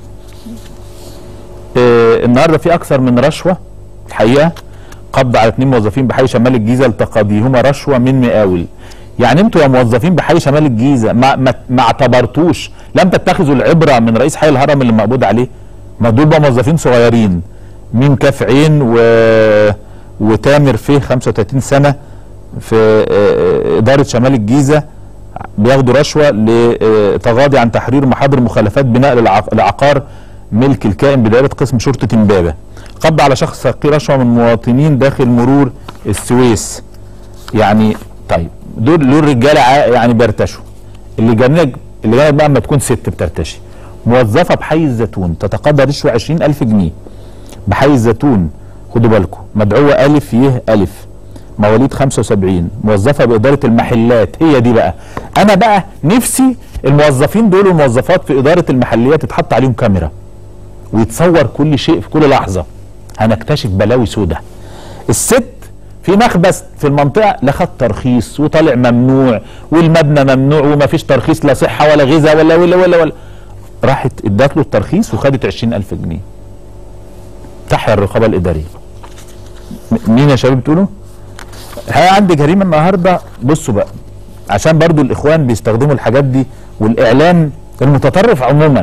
Speaker 1: النهارده في اكثر من رشوه الحقيقه. قبض على 2 موظفين بحي شمال الجيزه لتقاضيهما رشوه من مقاول. يعني انتوا يا موظفين بحي شمال الجيزه ما اعتبرتوش، لم تتخذوا العبره من رئيس حي الهرم اللي مقبوض عليه؟ ما دول بقى موظفين صغيرين، مين كاف عين وتامر فيه 35 سنه في اداره شمال الجيزه بياخدوا رشوه لتغاضي عن تحرير محاضر مخالفات بناء العقار ملك الكائن بدائره قسم شرطه امبابه. قبض على شخص تلقي رشوه من مواطنين داخل مرور السويس. يعني طيب دول رجاله يعني بيرتشوا. اللي جننك بقى اما تكون ست بترتشي. موظفه بحي الزيتون تتقاضى رشوه 20,000 جنيه. بحي الزيتون خدوا بالكم، مدعوه الف يه الف، مواليد 75، موظفه باداره المحلات. هي دي بقى انا بقى نفسي الموظفين دول والموظفات في اداره المحليات يتحط عليهم كاميرا ويتصور كل شيء في كل لحظه. هنكتشف بلاوي سودة. الست في مخبز في المنطقه لا خد ترخيص وطالع ممنوع والمبنى ممنوع وما فيش ترخيص لا صحه ولا غذاء ولا راحت ادت له الترخيص وخدت 20,000 جنيه. تحيا الرقابه الاداريه. مين يا شباب بتقولوا؟ عندي جريمه النهارده. بصوا بقى عشان برضو الاخوان بيستخدموا الحاجات دي والاعلام المتطرف عموما،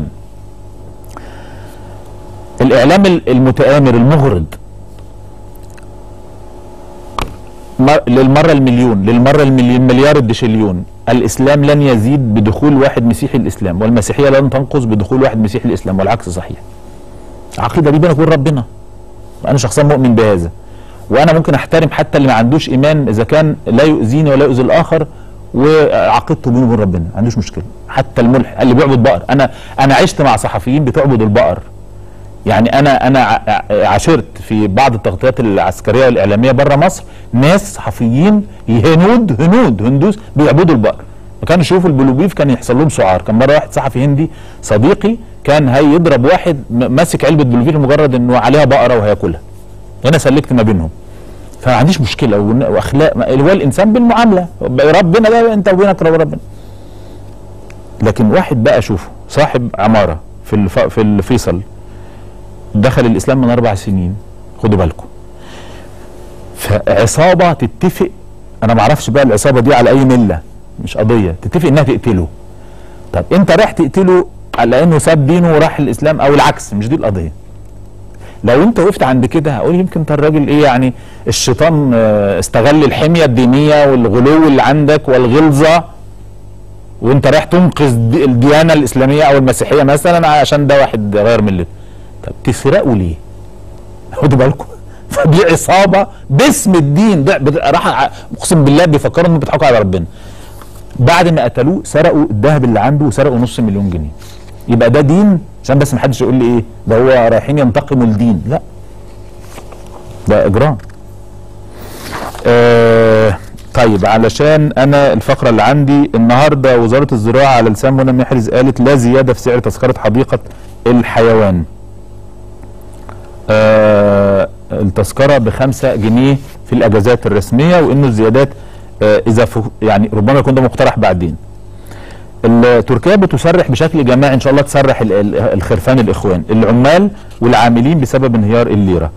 Speaker 1: الاعلام المتآمر المغرض، للمره المليون، للمره المليار الدشليون، الاسلام لن يزيد بدخول واحد مسيحي الاسلام، والمسيحيه لن تنقص بدخول واحد مسيحي الاسلام، والعكس صحيح. عقيده دي بينك وبين ربنا، انا شخصيا مؤمن بهذا، وانا ممكن احترم حتى اللي ما عندوش ايمان اذا كان لا يؤذيني ولا يؤذي الاخر وعقيدته بينه وبين ربنا، ما عندوش مشكله. حتى الملحد اللي بيعبد بقر، انا عشت مع صحفيين بتعبد البقر. يعني انا عاشرت في بعض التغطيات العسكريه والاعلاميه بره مصر ناس صحفيين هندوس بيعبدوا البقر، وكانوا يشوفوا البلوبيف كان يحصل لهم سعار. كان مره واحد صحفي هندي صديقي كان هيضرب واحد ماسك علبه بلوبيف لمجرد انه عليها بقره وهياكلها. انا سلكت ما بينهم، فما عنديش مشكله واخلاق هو الانسان بالمعامله، ربنا ده انت وبينك ربنا. لكن واحد بقى اشوفه صاحب عماره في الفيصل دخل الاسلام من 4 سنين، خدوا بالكم، فعصابه تتفق، انا ما اعرفش بقى العصابه دي على اي مله، مش قضيه، تتفق انها تقتله. طب انت رايح تقتله على انه ساب دينه وراح الاسلام او العكس، مش دي القضيه. لو انت وقفت عند كده هقول يمكن انت الراجل ايه، يعني الشيطان استغل الحميه الدينيه والغلو اللي عندك والغلظه، وانت رايح تنقذ الديانه الاسلاميه او المسيحيه مثلا عشان ده واحد غير ملته. طب تسرقوا ليه؟ خدوا بالكم، فدي عصابه باسم الدين، ده راح اقسم بالله بيفكروا انهم بيضحكوا على ربنا. بعد ما قتلوه سرقوا الذهب اللي عنده وسرقوا نص مليون جنيه. يبقى ده دين؟ عشان بس ما حدش يقول لي ايه ده هو رايحين ينتقموا الدين، لا ده اجرام. طيب علشان انا الفقره اللي عندي النهارده، وزاره الزراعه على لسان منى محرز قالت لا زياده في سعر تذكره حديقه الحيوان. التذكره ب5 جنيه في الاجازات الرسميه، وانه الزيادات اذا يعني ربما يكون ده مقترح بعدين. تركيا بتسرح بشكل جماعي ان شاء الله، تسرح الخرفان الاخوان العمال والعاملين بسبب انهيار الليره.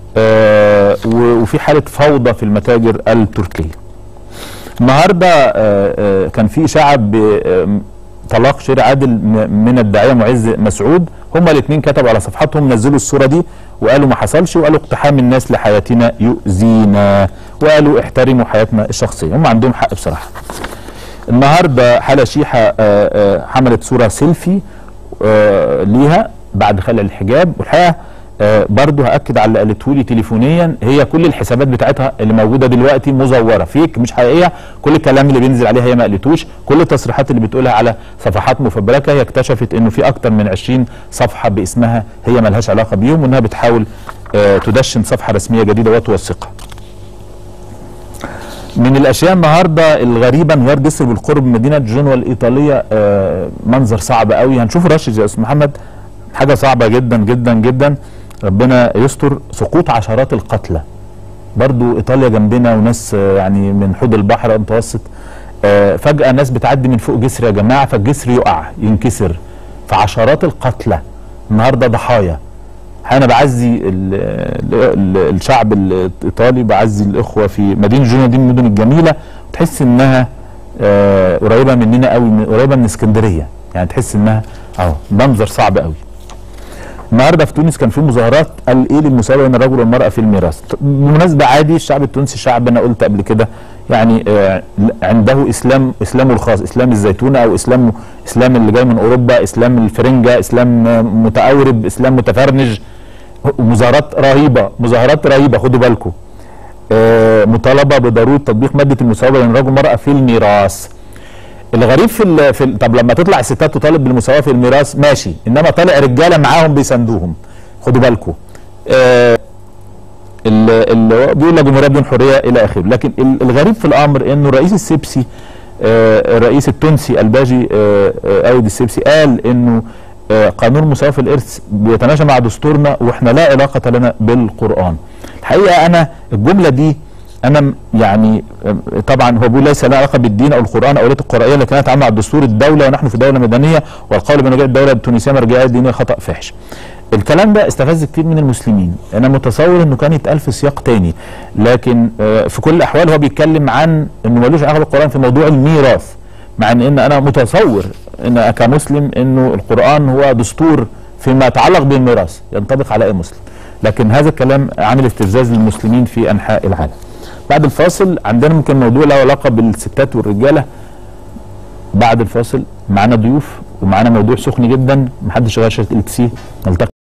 Speaker 1: وفي حاله فوضى في المتاجر التركيه. النهارده كان في اشاعه بطلاق شير عادل من الداعيه معز مسعود، هما الاثنين كتبوا على صفحاتهم، نزلوا الصوره دي وقالوا ما حصلش، وقالوا اقتحام الناس لحياتنا يؤذينا، وقالوا احترموا حياتنا الشخصيه. هم عندهم حق بصراحه. النهارده حلا شيحه حملت صوره سيلفي ليها بعد خلع الحجاب، والحقيقه برضه هاكد على اللي قالته لي تليفونيا، هي كل الحسابات بتاعتها اللي موجوده دلوقتي مزوره فيك مش حقيقيه، كل الكلام اللي بينزل عليها هي ما قالتوش، كل التصريحات اللي بتقولها على صفحات مفبركه هي اكتشفت انه في اكتر من 20 صفحه باسمها هي ما لهاش علاقه بيهم، وانها بتحاول تدشن صفحه رسميه جديده وتوثقها. من الاشياء النهارده الغريبه انهيار جسر بالقرب من مدينه جنوة الايطاليه، منظر صعب قوي، هنشوفه رشد يا استاذ محمد، حاجه صعبه جدا جدا جدا، ربنا يستر. سقوط عشرات القتلى، برضو ايطاليا جنبنا وناس يعني من حوض البحر المتوسط، فجاه ناس بتعدي من فوق جسر يا جماعه، فالجسر يقع ينكسر، فعشرات القتلى النهارده ضحايا. انا بعزي الشعب الايطالي، بعزي الاخوه في مدينه جنوة، دي من المدن الجميله، وتحس انها قريبه مننا قوي، قريبه من اسكندريه، يعني تحس انها منظر صعب قوي. النهارده في تونس كان في مظاهرات قال ايه للمساواه بين الرجل والمراه في الميراث. بالمناسبه عادي، الشعب التونسي شعب انا قلت قبل كده يعني عنده اسلامه الخاص، اسلام الزيتونه او اسلام اللي جاي من اوروبا، اسلام الفرنجه، اسلام متأورب، اسلام متفرنج. مظاهرات رهيبه خدوا بالكم. مطالبه بضروره تطبيق ماده المساواه بين الرجل والمراه في الميراث. الغريب طب لما تطلع الستات تطالب بالمساواه في الميراث ماشي، انما طالع رجاله معاهم بيساندوهم، خدوا بالكم. اللي بيقول لك جمهوريه بدون حريه الى اخره. لكن الغريب في الامر انه الرئيس السبسي، الرئيس التونسي الباجي اود السبسي، قال انه قانون المساواه في الارث بيتماشى مع دستورنا واحنا لا علاقه لنا بالقران. الحقيقه انا الجمله دي انا يعني طبعا هو بيقول ليس لها علاقه بالدين او القران او الايات القرانيه، لكنها تتعامل مع دستور الدوله ونحن في دوله مدنيه، والقول بمرجعيه الدوله التونسيه مرجعيه دينيه خطا فاحش. الكلام ده استفز كتير من المسلمين، انا متصور انه كان يتقال في سياق تاني، لكن في كل الاحوال هو بيتكلم عن انه ملوش علاقه بالقران في موضوع الميراث، مع ان انا متصور ان كمسلم انه القران هو دستور فيما يتعلق بالميراث ينطبق على اي مسلم، لكن هذا الكلام عامل استفزاز للمسلمين في انحاء العالم. بعد الفاصل عندنا ممكن موضوع له علاقه بالستات والرجاله. بعد الفاصل معانا ضيوف ومعانا موضوع سخن جدا، محدش غير شاشة LTC. نلتقي